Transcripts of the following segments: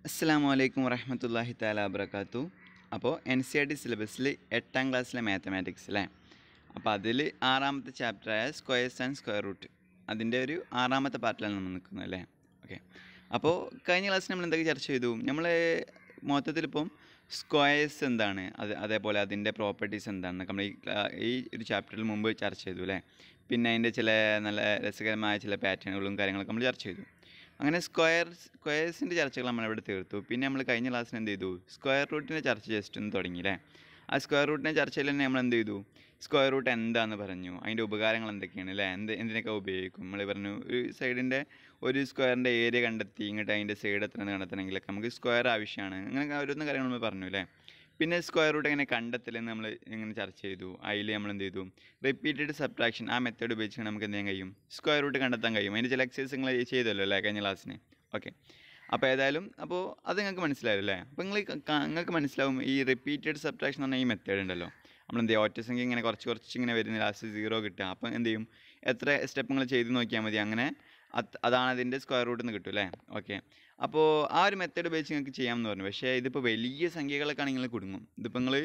അസ്സലാമു അലൈക്കും വറഹ്മത്തുള്ളാഹി തആല വബറകാത്തു. അപ്പോൾ NCERT സിലബസിൽ 8ാം ക്ലാസ്സിലെ മാത്തമാറ്റിക്സ് അല്ലേ. അപ്പോൾ അതിൽ 6ാമത്തെ ചാപ്റ്ററായ സ്ക്വയേഴ്സ് ആൻഡ് സ്ക്വയർ റൂട്ട് അതിൻ്റെ ഒരു 6ാമത്തെ പാർട്ടിലാണ് നമ്മൾ നിൽക്കുന്നത് അല്ലേ. ഓക്കെ, അപ്പോൾ കഴിഞ്ഞ ക്ലാസ്സിൽ നമ്മൾ എന്തൊക്കെ ചർച്ച ചെയ്തു? നമ്മൾ മൊത്തത്തിലിപ്പം സ്ക്വയേഴ്സ് എന്താണ്, അതേപോലെ അതിൻ്റെ പ്രോപ്പർട്ടീസ് എന്താണെന്നൊക്കെ നമ്മൾ ഈ ഒരു ചാപ്റ്ററിൽ മുമ്പ് ചർച്ച ചെയ്തു അല്ലേ. പിന്നെ അതിൻ്റെ ചില നല്ല രസകരമായ ചില പാറ്റേണുകളും കാര്യങ്ങളൊക്കെ നമ്മൾ ചർച്ച ചെയ്തു. അങ്ങനെ സ്ക്വയേഴ്സിൻ്റെ ചർച്ചകൾ നമ്മളിവിടെ തീർത്തു. പിന്നെ നമ്മൾ കഴിഞ്ഞ ക്ലാസ്സിൽ എന്ത് ചെയ്തു? സ്ക്വയർ റൂട്ടിൻ്റെ ചർച്ച ജസ്റ്റ് ഒന്ന് തുടങ്ങി അല്ലേ. ആ സ്ക്വയർ റൂട്ടിൻ്റെ ചർച്ചയിൽ തന്നെ നമ്മൾ എന്ത് ചെയ്തു? സ്ക്വയർ റൂട്ട് എന്താണെന്ന് പറഞ്ഞു, അതിൻ്റെ ഉപകാരങ്ങൾ എന്തൊക്കെയാണ് അല്ലേ, എന്തിനൊക്കെ ഉപയോഗിക്കും നമ്മൾ പറഞ്ഞു. ഒരു സൈഡിൻ്റെ ഒരു സ്ക്വയറിൻ്റെ ഏരിയ കണ്ടെത്തി ഇങ്ങോട്ട് അതിൻ്റെ സൈഡ് എത്ര കണ്ടെത്തണമെങ്കിലൊക്കെ നമുക്ക് സ്ക്വയർ ആവശ്യമാണ്. അങ്ങനെ ഓരോന്ന് കാര്യങ്ങൾ നമ്മൾ പറഞ്ഞു അല്ലേ. പിന്നെ സ്ക്വയർ റൂട്ട് എങ്ങനെ കണ്ടെത്തലെന്ന് നമ്മൾ ഇങ്ങനെ ചർച്ച ചെയ്തു. അതിൽ നമ്മൾ എന്ത് ചെയ്തു? റിപ്പീറ്റഡ് സബ്ട്രാക്ഷൻ ആ മെത്തേഡ് ഉപയോഗിച്ച് നമുക്ക് എന്ത് ചെയ്യാൻ കഴിയും? സ്ക്വയർ റൂട്ട് കണ്ടെത്താൻ കഴിയും. അതിൻ്റെ ചില എക്സസൈസ് നിങ്ങൾ ചെയ്തല്ലോ അല്ലേ കഴിഞ്ഞ ക്ലാസ്സിന്. ഓക്കെ, അപ്പോൾ ഏതായാലും അത് നിങ്ങൾക്ക് മനസ്സിലായല്ലേ. അപ്പോൾ നിങ്ങൾക്ക് മനസ്സിലാവും ഈ റിപ്പീറ്റഡ് സബ്ട്രാക്ഷൻ എന്ന് പറഞ്ഞാൽ ഈ മെത്തേഡ് ഉണ്ടല്ലോ. നമ്മളെന്ത് ചെയ്യുക? ഒറ്റ സംഖ്യ ഇങ്ങനെ കുറച്ച് ഇങ്ങനെ വരുന്ന ലാസ്റ്റ് 0 കിട്ടുക. അപ്പോൾ എന്ത് ചെയ്യും? എത്ര സ്റ്റെപ്പ് നിങ്ങൾ ചെയ്ത് നോക്കിയാൽ മതി, അങ്ങനെ അതാണ് അതിൻ്റെ സ്ക്വയർ റൂട്ട് എന്ന് കിട്ടും അല്ലേ. ഓക്കെ, അപ്പോൾ ആ ഒരു മെത്തേഡ് ഉപയോഗിച്ച് നിങ്ങൾക്ക് ചെയ്യാമെന്ന് പറഞ്ഞു. പക്ഷേ ഇതിപ്പോൾ വലിയ സംഖ്യകളൊക്കെ ആണെങ്കിൽ നിങ്ങൾ കുടുങ്ങും. ഇതിപ്പോൾ നിങ്ങൾ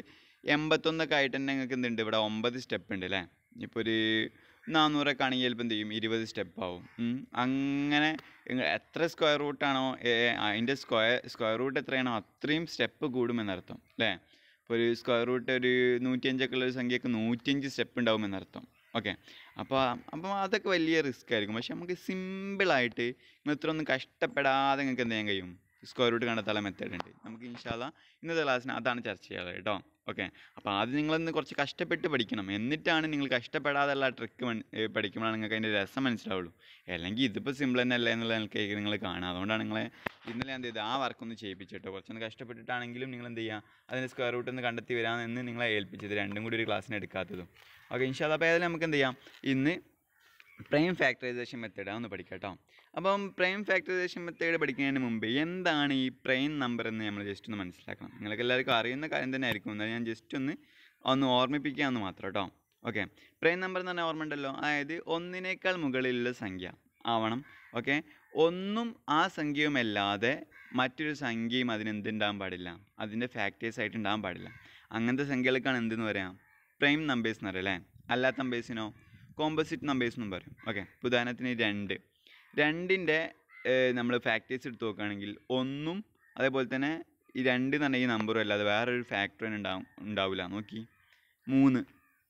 81 ആയിട്ട് തന്നെ നിങ്ങൾക്ക് എന്തുണ്ട്? ഇവിടെ 9 സ്റ്റെപ്പ് ഉണ്ട് അല്ലേ. ഇപ്പോൾ ഒരു 400 ആണെങ്കിൽ ചിലപ്പോൾ എന്ത് ചെയ്യും? 20 സ്റ്റെപ്പ് ആവും. അങ്ങനെ എത്ര സ്ക്വയർ റൂട്ടാണോ അതിൻ്റെ സ്ക്വയർ റൂട്ട് എത്രയാണോ അത്രയും സ്റ്റെപ്പ് കൂടുമെന്നർത്ഥം അല്ലേ. ഇപ്പോൾ ഒരു സ്ക്വയർ റൂട്ട് ഒരു 105 ഉള്ള ഒരു സംഖ്യക്ക് 105 സ്റ്റെപ്പ് ഉണ്ടാവുമെന്നർത്ഥം. ഓക്കെ, അപ്പോൾ അതൊക്കെ വലിയ റിസ്ക് ആയിരിക്കും. പക്ഷെ നമുക്ക് സിമ്പിളായിട്ട് നിങ്ങൾ ഇത്ര ഒന്നും കഷ്ടപ്പെടാതെ നിങ്ങൾക്ക് എന്ത് ചെയ്യാൻ കഴിയും? സ്ക്വയർ റൂട്ട് കണ്ടെത്താനുള്ള മെത്തേഡ് ഉണ്ട്. നമുക്ക് ഇൻഷാ അല്ലാഹ് ഇന്നത്തെ ക്ലാസ്സിന് അതാണ് ചർച്ച ചെയ്യാറ് കേട്ടോ. ഓക്കെ, അപ്പോൾ ആദ്യം നിങ്ങളൊന്ന് കുറച്ച് കഷ്ടപ്പെട്ട് പഠിക്കണം. എന്നിട്ടാണ് നിങ്ങൾ കഷ്ടപ്പെടാതെയുള്ള ട്രിക്ക് പഠിക്കുമ്പോഴാണ് നിങ്ങൾക്ക് അതിൻ്റെ രസം മനസ്സിലാവുള്ളൂ. അല്ലെങ്കിൽ ഇതിപ്പോൾ സിമ്പിൾ തന്നെ അല്ല എന്നുള്ള നിലയ്ക്ക് നിങ്ങൾ കാണുക. അതുകൊണ്ടാണ് നിങ്ങളെ ഇന്നലെ എന്ത് ചെയ്ത് ആ വർക്കൊന്ന് ചെയ്യിപ്പിച്ചിട്ടോ. കുറച്ചൊന്ന് കഷ്ടപ്പെട്ടിട്ടാണെങ്കിലും നിങ്ങൾ എന്ത് ചെയ്യുക? അതിൻ്റെ സ്ക്വയർ റൂട്ട് ഒന്ന് കണ്ടെത്തി വരാമെന്ന് നിങ്ങളെ ഏൽപ്പിച്ചത്. രണ്ടും കൂടി ഒരു ക്ലാസ്സിന് എടുക്കാത്തതും. ഓക്കെ, ഇൻഷാ അല്ലാഹ്. അപ്പോൾ ഏതായാലും നമുക്ക് എന്ത് ചെയ്യാം? ഇന്ന് പ്രൈം ഫാക്ടറൈസേഷൻ മെത്തേഡ് ഒന്ന് പഠിക്കാം കേട്ടോ. അപ്പം പ്രൈം ഫാക്ടറൈസേഷൻ മെത്തേഡ് പഠിക്കുന്നതിന് മുമ്പ് എന്താണ് ഈ പ്രൈം നമ്പർ എന്ന് നമ്മൾ ജസ്റ്റ് ഒന്ന് മനസ്സിലാക്കണം. നിങ്ങൾക്ക് എല്ലാവർക്കും അറിയുന്ന കാര്യം തന്നെ ആയിരിക്കും. എന്നാൽ ഞാൻ ജസ്റ്റ് ഒന്ന് ഓർമ്മിപ്പിക്കാമെന്ന് മാത്രം കേട്ടോ. ഓക്കെ, പ്രൈം നമ്പർ എന്ന് പറഞ്ഞാൽ ഓർമ്മ ഉണ്ടല്ലോ. അതായത് ഒന്നിനേക്കാൾ മുകളിലുള്ള സംഖ്യ ആവണം. ഓക്കെ, ഒന്നും ആ സംഖ്യയുമല്ലാതെ മറ്റൊരു സംഖ്യയും അതിനെന്തുണ്ടാകാൻ പാടില്ല, അതിൻ്റെ ഫാക്ടേഴ്സ് ആയിട്ട് ഉണ്ടാകാൻ പാടില്ല. അങ്ങനത്തെ സംഖ്യകൾക്കാണ് എന്തെന്ന് പറയാം? പ്രൈം നമ്പേഴ്സ് എന്ന് പറയും അല്ലേ. അല്ലാത്ത നമ്പേഴ്സിനോ കോമ്പോസിറ്റ് നമ്പേഴ്സ് എന്നും പറയും. ഓക്കെ, ഉദാഹരണത്തിന് 2ൻ്റെ നമ്മൾ ഫാക്ടേഴ്സ് എടുത്ത് നോക്കുകയാണെങ്കിൽ 1ഉം അതേപോലെ തന്നെ ഈ 2 എന്ന് പറഞ്ഞാൽ ഈ നമ്പറും അല്ലാതെ വേറൊരു ഫാക്ടർ ഉണ്ടാവില്ല. നോക്കി 3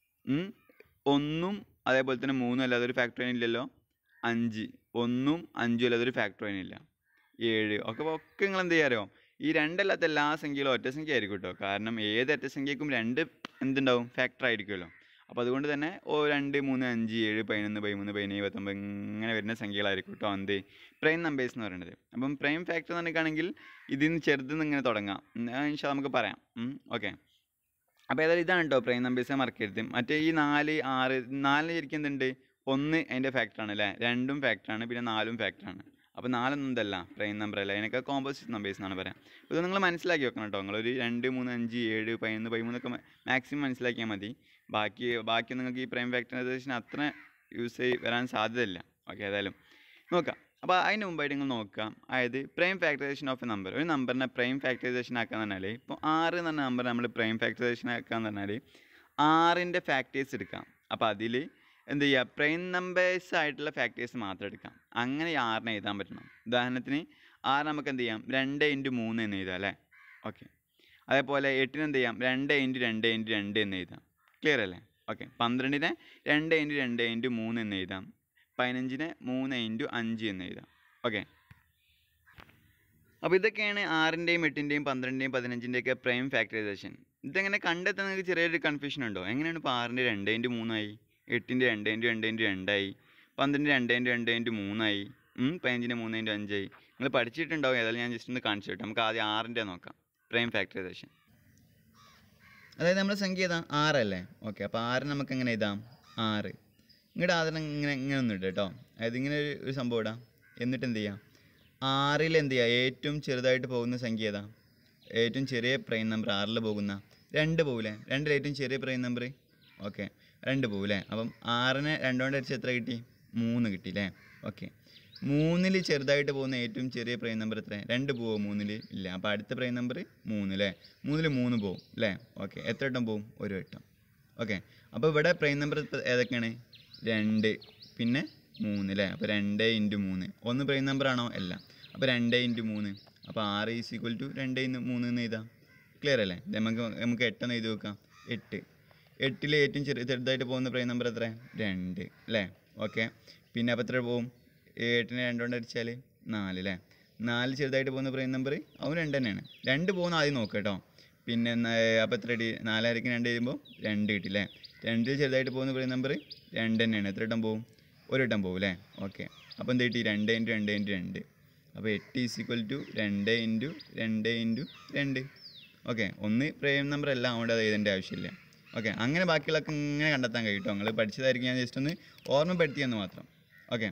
1ഉം അതേപോലെ തന്നെ 3ഉം അല്ലാതെ ഒരു ഫാക്ടർ ഇല്ലല്ലോ. 5 1ഉം 5ഉം അല്ലാതെ ഒരു ഫാക്ടർ ഇല്ല. 7 ഒക്കെ നിങ്ങൾ എന്ത് ചെയ്യാറോ? ഈ 2 അല്ലാത്ത എല്ലാ സംഖ്യകളും ഒറ്റ സംഖ്യ ആയിരിക്കും കേട്ടോ. കാരണം ഏത് ഒറ്റ സംഖ്യക്കും 2 എന്തുണ്ടാവും? ഫാക്ടർ ആയിരിക്കുമല്ലോ. അപ്പോൾ അതുകൊണ്ട് തന്നെ 2 3 5 7 11 13 17 19 ഇങ്ങനെ വരുന്ന സംഖ്യകളായിരിക്കും കേട്ടോ എന്ത് പ്രൈം നമ്പേഴ്സ് എന്ന് പറയുന്നത്. അപ്പം പ്രൈം ഫാക്ടർ എന്ന് പറഞ്ഞിട്ടാണെങ്കിൽ ഇതിന് ചെറുതെന്ന് ഇങ്ങനെ തുടങ്ങാം. നമുക്ക് പറയാം. ഓക്കെ, അപ്പോൾ ഏതായാലും ഇതാണ് കേട്ടോ പ്രൈം നമ്പേഴ്സ്. മറക്കരുത്. മറ്റേ ഈ 4 6 4 ശരിക്കും എന്തുണ്ട്? 1 അതിൻ്റെ ഫാക്ടറാണ് അല്ലേ. 2ഉം ഫാക്ടറാണ്, പിന്നെ 4ഉം ഫാക്ടറാണ്. അപ്പോൾ 4 എന്തല്ല പ്രൈം നമ്പർ അല്ല, അതിനൊക്കെ കോമ്പോസിറ്റ് നമ്പേഴ്സ് എന്നാണ് പറയാം. അപ്പോൾ ഇത് നിങ്ങൾ മനസ്സിലാക്കി വെക്കണം കേട്ടോ. നിങ്ങളൊരു 2 3 5 7 11 13 ഒക്കെ മാക്സിമം മനസ്സിലാക്കിയാൽ മതി. ബാക്കി നിങ്ങൾക്ക് ഈ പ്രൈം ഫാക്ടറൈസേഷൻ അത്ര വരാൻ സാധ്യതയില്ല. ഓക്കെ, ഏതായാലും നോക്കാം. അപ്പോൾ അതിന് മുമ്പായിട്ട് നിങ്ങൾ നോക്കാം. അതായത് prime factorization of a number. ഒരു നമ്പറിനെ പ്രൈം ഫാക്ടറൈസേഷൻ ആക്കാന്ന് പറഞ്ഞാൽ ഇപ്പോൾ 6 എന്ന് പറഞ്ഞ നമ്പർ നമ്മൾ പ്രൈം ഫാക്ടറൈസേഷൻ ആക്കാന്ന് പറഞ്ഞാൽ 6ൻ്റെ ഫാക്ടേഴ്സ് എടുക്കാം. അപ്പോൾ അതിൽ എന്ത് ചെയ്യുക? പ്രൈം നമ്പേഴ്സ് ആയിട്ടുള്ള ഫാക്ടേഴ്സ് മാത്രം എടുക്കാം. അങ്ങനെ 6നെ എഴുതാൻ പറ്റണം. ഉദാഹരണത്തിന് 6 നമുക്ക് എന്ത് ചെയ്യാം? 2 × 3 എന്ന് എഴുതാം അല്ലേ. ഓക്കെ, അതേപോലെ 8ന് എന്ത് ചെയ്യാം? 2 × 2 × 2 എന്ന് എഴുതാം. ക്ലിയർ അല്ലേ? ഓക്കെ, 12നെ 2 × 2 × 3 എന്ന് എഴുതാം. 15നെ 3 × 5 എന്ന് എഴുതാം. ഓക്കെ, അപ്പോൾ ഇതൊക്കെയാണ് 6ൻ്റെയും 8ൻ്റെയും 12ൻ്റെയും 15ൻ്റെയൊക്കെ പ്രൈം ഫാക്ടറൈസേഷൻ. ഇതെങ്ങനെ കണ്ടെത്താൻ നിങ്ങൾക്ക് ചെറിയൊരു കൺഫ്യൂഷൻ ഉണ്ടോ? എങ്ങനെയാണ് ഇപ്പോൾ 6ൻ്റെ 2 × 3 ആയി, 8ൻ്റെ 2 × 2 × 2 ആയി, 12ൻ്റെ 2 × 2 × 3 ആയി, 15ൻ്റെ 3 × 5 ആയി? നിങ്ങൾ പഠിച്ചിട്ടുണ്ടാവും. ഏതായാലും ഞാൻ ജസ്റ്റ് ഒന്ന് കാണിച്ചു കേട്ടോ. നമുക്ക് ആദ്യം 6ൻ്റെ നോക്കാം പ്രൈം ഫാക്ടറൈസേഷൻ. അതായത് നമ്മുടെ സംഖ്യ ഏതാ? 6 അല്ലേ. ഓക്കെ, അപ്പോൾ 6 നമുക്ക് എങ്ങനെ എഴുതാം? 6 ഇങ്ങോട്ട് ആദ്യം ഇങ്ങനെ ഒന്നും ഇട്ട് കേട്ടോ. അതായത് ഇങ്ങനെ ഒരു സംഭവം ഇടാം. എന്നിട്ട് എന്ത് ചെയ്യാം? 6ൽ എന്ത് ചെയ്യുക? ഏറ്റവും ചെറുതായിട്ട് പോകുന്ന സംഖ്യ ഏതാ? ഏറ്റവും ചെറിയ പ്രൈം നമ്പർ 6ൽ പോകുന്ന 2 പോകില്ലേ. 2ൽ ഏറ്റവും ചെറിയ പ്രൈം നമ്പർ ഓക്കെ 2 പോകില്ലേ. അപ്പം 6നെ 2 കൊണ്ട് അടിച്ച് എത്ര കിട്ടി? 3 കിട്ടിയില്ലേ. ഓക്കെ, മൂന്നിൽ ചെറുതായിട്ട് പോകുന്ന ഏറ്റവും ചെറിയ പ്രൈം നമ്പർ എത്ര? 2 പോവോ 3-ൽ? ഇല്ല. അപ്പോൾ അടുത്ത പ്രൈം നമ്പർ 3 അല്ലേ? 3-ൽ 3 പോവും അല്ലേ? ഓക്കെ. എത്ര വട്ടം പോവും? ഒരു വട്ടം. ഓക്കെ. അപ്പോൾ ഇവിടെ പ്രൈം നമ്പർ ഏതൊക്കെയാണ്? 2 പിന്നെ 3 അല്ലേ? അപ്പോൾ 2 × 3 ഒന്ന് പ്രൈം നമ്പറാണോ? അല്ല. അപ്പോൾ 2 × 3 അപ്പോൾ 6 = 2 × 3 എന്ന് എഴുതാം. ക്ലിയർ അല്ലേ? നമുക്ക് 8 എന്ന് എഴുതി വെക്കാം. 8 8-ൽ ഏറ്റവും ചെറുതായിട്ട് പോകുന്ന പ്രൈം നമ്പർ എത്ര? 2 അല്ലേ? ഓക്കെ. പിന്നെ അപ്പോൾ എത്ര പോവും? 8-നെ 2 കൊണ്ട് അടിച്ചാൽ 4 അല്ലേ? 4 ചെറുതായിട്ട് പോകുന്ന പ്രൈം നമ്പർ അവൻ 2 തന്നെയാണ്. 2 പോകുന്ന ആദ്യം നോക്കുക കേട്ടോ. പിന്നെ അപ്പോൾ എത്ര അടി? 4 2 ചെയ്യുമ്പോൾ 2 കിട്ടില്ലേ? 2-ൽ ചെറുതായിട്ട് പോകുന്ന പ്രൈം നമ്പർ 2 തന്നെയാണ്. എത്ര വട്ടം പോവും? ഒരു വട്ടം പോവും അല്ലേ? ഓക്കെ. അപ്പോൾ എന്ത് കിട്ടി? 2 × 2 × 2. അപ്പോൾ 8 = 2 × 2 × 2. ഓക്കെ. ഒന്ന് പ്രൈം നമ്പർ അല്ല, അതുകൊണ്ട് അത് എഴുതേണ്ട ആവശ്യമില്ല. ഓക്കെ. അങ്ങനെ ബാക്കിയുള്ളതൊക്കെ ഇങ്ങനെ കണ്ടെത്താൻ കഴിയും കേട്ടോ. നിങ്ങൾ പഠിച്ചതായിരിക്കും, ഞാൻ ജസ്റ്റ് ഒന്ന് ഓർമ്മപ്പെടുത്തിയെന്ന് മാത്രം. ഓക്കെ.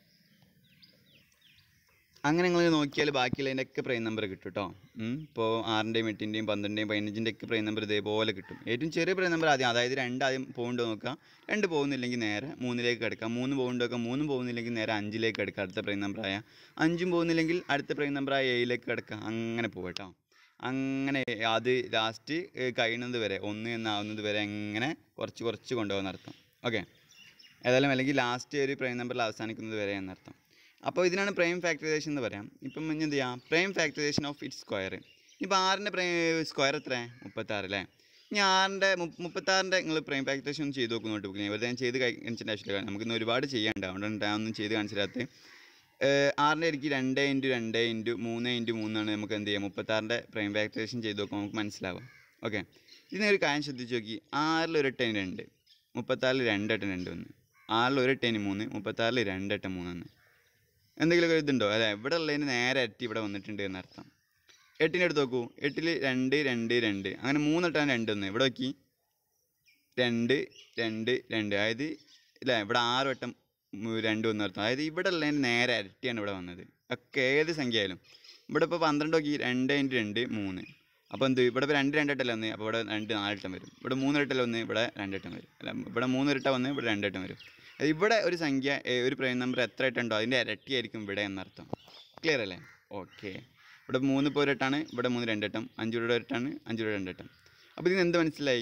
അങ്ങനെ നിങ്ങൾ നോക്കിയാൽ ബാക്കിയുള്ളതിൻ്റെയൊക്കെ പ്രൈം നമ്പർ കിട്ടും കേട്ടോ. ഇപ്പോൾ 6-ൻ്റെയും 8-ൻ്റെയും 12-ൻ്റെയും 15-ൻ്റെ ഒക്കെ പ്രൈം നമ്പർ ഇതേപോലെ കിട്ടും. ഏറ്റവും ചെറിയ പ്രൈം നമ്പർ ആദ്യം, അതായത് 2 ആദ്യം പോകുന്നുണ്ടോ നോക്കുക. 2 പോകുന്നില്ലെങ്കിൽ നേരെ 3-ലേക്ക് കിടക്കുക. 3 പോകുന്നുണ്ടോ നോക്കുക. 3 പോകുന്നില്ലെങ്കിൽ നേരെ 5-ലേക്ക് കിടക്കുക, അടുത്ത പ്രൈം നമ്പറായ. 5 പോകുന്നില്ലെങ്കിൽ അടുത്ത പ്രൈം നമ്പറായ 7-ലേക്ക് കിടക്കുക. അങ്ങനെ പോകും കേട്ടോ. അങ്ങനെ അത് ലാസ്റ്റ് കഴിയുന്നത് വരെ 1 എന്നാവുന്നത് വരെ അങ്ങനെ കുറച്ച് കൊണ്ടുപോകുന്ന അർത്ഥം. ഓക്കെ. ഏതായാലും അല്ലെങ്കിൽ ലാസ്റ്റ് ഒരു പ്രൈം നമ്പറിൽ അവസാനിക്കുന്നത് വരെ എന്നർത്ഥം. അപ്പോൾ ഇതിനാണ് പ്രൈം ഫാക്ടറൈസേഷൻ എന്ന് പറയാം. ഇപ്പം എന്ത് ചെയ്യാം? Prime factorization of its square. ഇപ്പോൾ 6-ൻ്റെ സ്ക്വയർ എത്ര? 36 അല്ലേ? ഇനി 6-ൻ്റെ 36-ൻ്റെ നിങ്ങൾ പ്രൈം ഫാക്ടറൈസേഷൻ ഒന്ന് ചെയ്ത് നോക്കി നോട്ട്. വെറുതെ ഞാൻ ചെയ്ത് കാണിച്ചിട്ട് ആവശ്യമില്ല. നമുക്കിന്ന് ഒരുപാട് ചെയ്യാനുണ്ട്, അതുകൊണ്ടാണ് ഞാൻ ഒന്നും ചെയ്ത് കാണിച്ചില്ലാത്ത. 6-ൻ്റെ എനിക്ക് 2 × 2 × 3 × 3 ആണ്. നമുക്ക് എന്ത് ചെയ്യാം? 36-ൻ്റെ പ്രൈം ഫാക്ടറൈസേഷൻ ചെയ്ത് നോക്കുമ്പോൾ നമുക്ക് മനസ്സിലാവും. ഓക്കെ. ഇതിനൊരു കാര്യം ശ്രദ്ധിച്ച് നോക്കി. 6-ൽ 1 8 2, 36-ൽ 2 8 2 1, 6-ൽ 1 8 3, 36-ൽ 2 8 3 1. എന്തെങ്കിലും ഒരു ഇതുണ്ടോ? അല്ലേ? ഇവിടെ ഉള്ളതിന് നേരെ ഇരട്ടി ഇവിടെ വന്നിട്ടുണ്ട് എന്നർത്ഥം. 8-ൻ്റെ അടുത്ത് നോക്കൂ. 8-ൽ 2 2 2, അങ്ങനെ 3 ഇട്ടാണ് 2 1. ഇവിടെ നോക്കി 2 2 2, അതായത് ഇല്ലേ ഇവിടെ 6 വട്ടം 2 1 അർത്ഥം. അതായത് ഇവിടെ ഉള്ളതിന് നേരെ ഇരട്ടിയാണ് ഇവിടെ വന്നത്. ഒക്കെ ഏത് സംഖ്യ ആയാലും. ഇവിടെ ഇപ്പോൾ 12 നോക്കി. 2 × 2 3. അപ്പോൾ എന്ത്? ഇവിടെ ഇപ്പോൾ 2 2 ഇട്ടല്ല 1, അപ്പോൾ ഇവിടെ 2 4 ഇട്ടം വരും. ഇവിടെ 3 ഇട്ടല്ല 1, ഇവിടെ 2 ഇട്ടം വരും. അല്ല, ഇവിടെ 3 ഇട്ട 1, ഇവിടെ 2 ഇട്ടം വരും. ഇവിടെ ഒരു സംഖ്യ, ഒരു പ്രൈം നമ്പർ എത്ര ഇട്ടുണ്ടോ അതിൻ്റെ ഇരട്ടിയായിരിക്കും ഇവിടെ എന്നർത്ഥം. ക്ലിയർ അല്ലേ? ഓക്കെ. ഇവിടെ 3 ഇപ്പോൾ 1 ഇട്ടാണ്, ഇവിടെ 3 2 ഇട്ടം, 5 ഇവിടെ 1 ഇട്ടാണ്, 5 ഇവിടെ 2 ഇട്ടം. അപ്പോൾ ഇതിന് എന്ത് മനസ്സിലായി?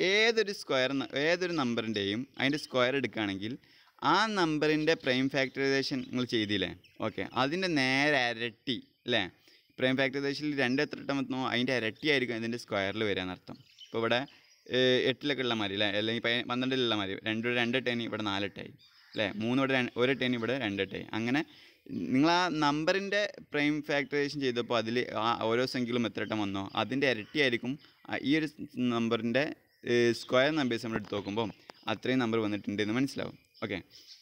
ഏതൊരു നമ്പറിൻ്റെയും അതിൻ്റെ സ്ക്വയർ എടുക്കുകയാണെങ്കിൽ ആ നമ്പറിൻ്റെ പ്രൈം ഫാക്ടറൈസേഷൻ നിങ്ങൾ ചെയ്തില്ലേ? ഓക്കെ. അതിൻ്റെ നേരെ ഇരട്ടി അല്ലേ? പ്രൈം ഫാക്ടറൈസേഷനിൽ 2 എത്ര ഇട്ടം എത്തുന്നോ അതിൻ്റെ ഇരട്ടിയായിരിക്കും ഇതിൻ്റെ സ്ക്വയറിൽ വരിക എന്നർത്ഥം. ഇപ്പോൾ ഇവിടെ 8-ലൊക്കെ ഉള്ള മാതിരി അല്ലേ? അല്ലെങ്കിൽ 12-ലുള്ള മാതിരി 2 2 ഇട്ടേനി ഇവിടെ 4 ഇട്ടായി അല്ലേ? 3 ഇവിടെ 1 ഇട്ടേനി ഇവിടെ 2 ഇട്ടായി. അങ്ങനെ നിങ്ങൾ ആ നമ്പറിൻ്റെ പ്രൈം ഫാക്ടറൈസേഷൻ ചെയ്തപ്പോൾ അതിൽ ആ ഓരോ സംഖ്യകളും എത്ര ഇട്ടം വന്നോ അതിൻ്റെ ഇരട്ടിയായിരിക്കും ഈ ഒരു നമ്പറിൻ്റെ സ്ക്വയർ നമ്പേഴ്സ് നമ്മൾ എടുത്ത് നോക്കുമ്പോൾ അത്രയും നമ്പർ വന്നിട്ടുണ്ട് എന്ന് മനസ്സിലാവും. ഓക്കെ.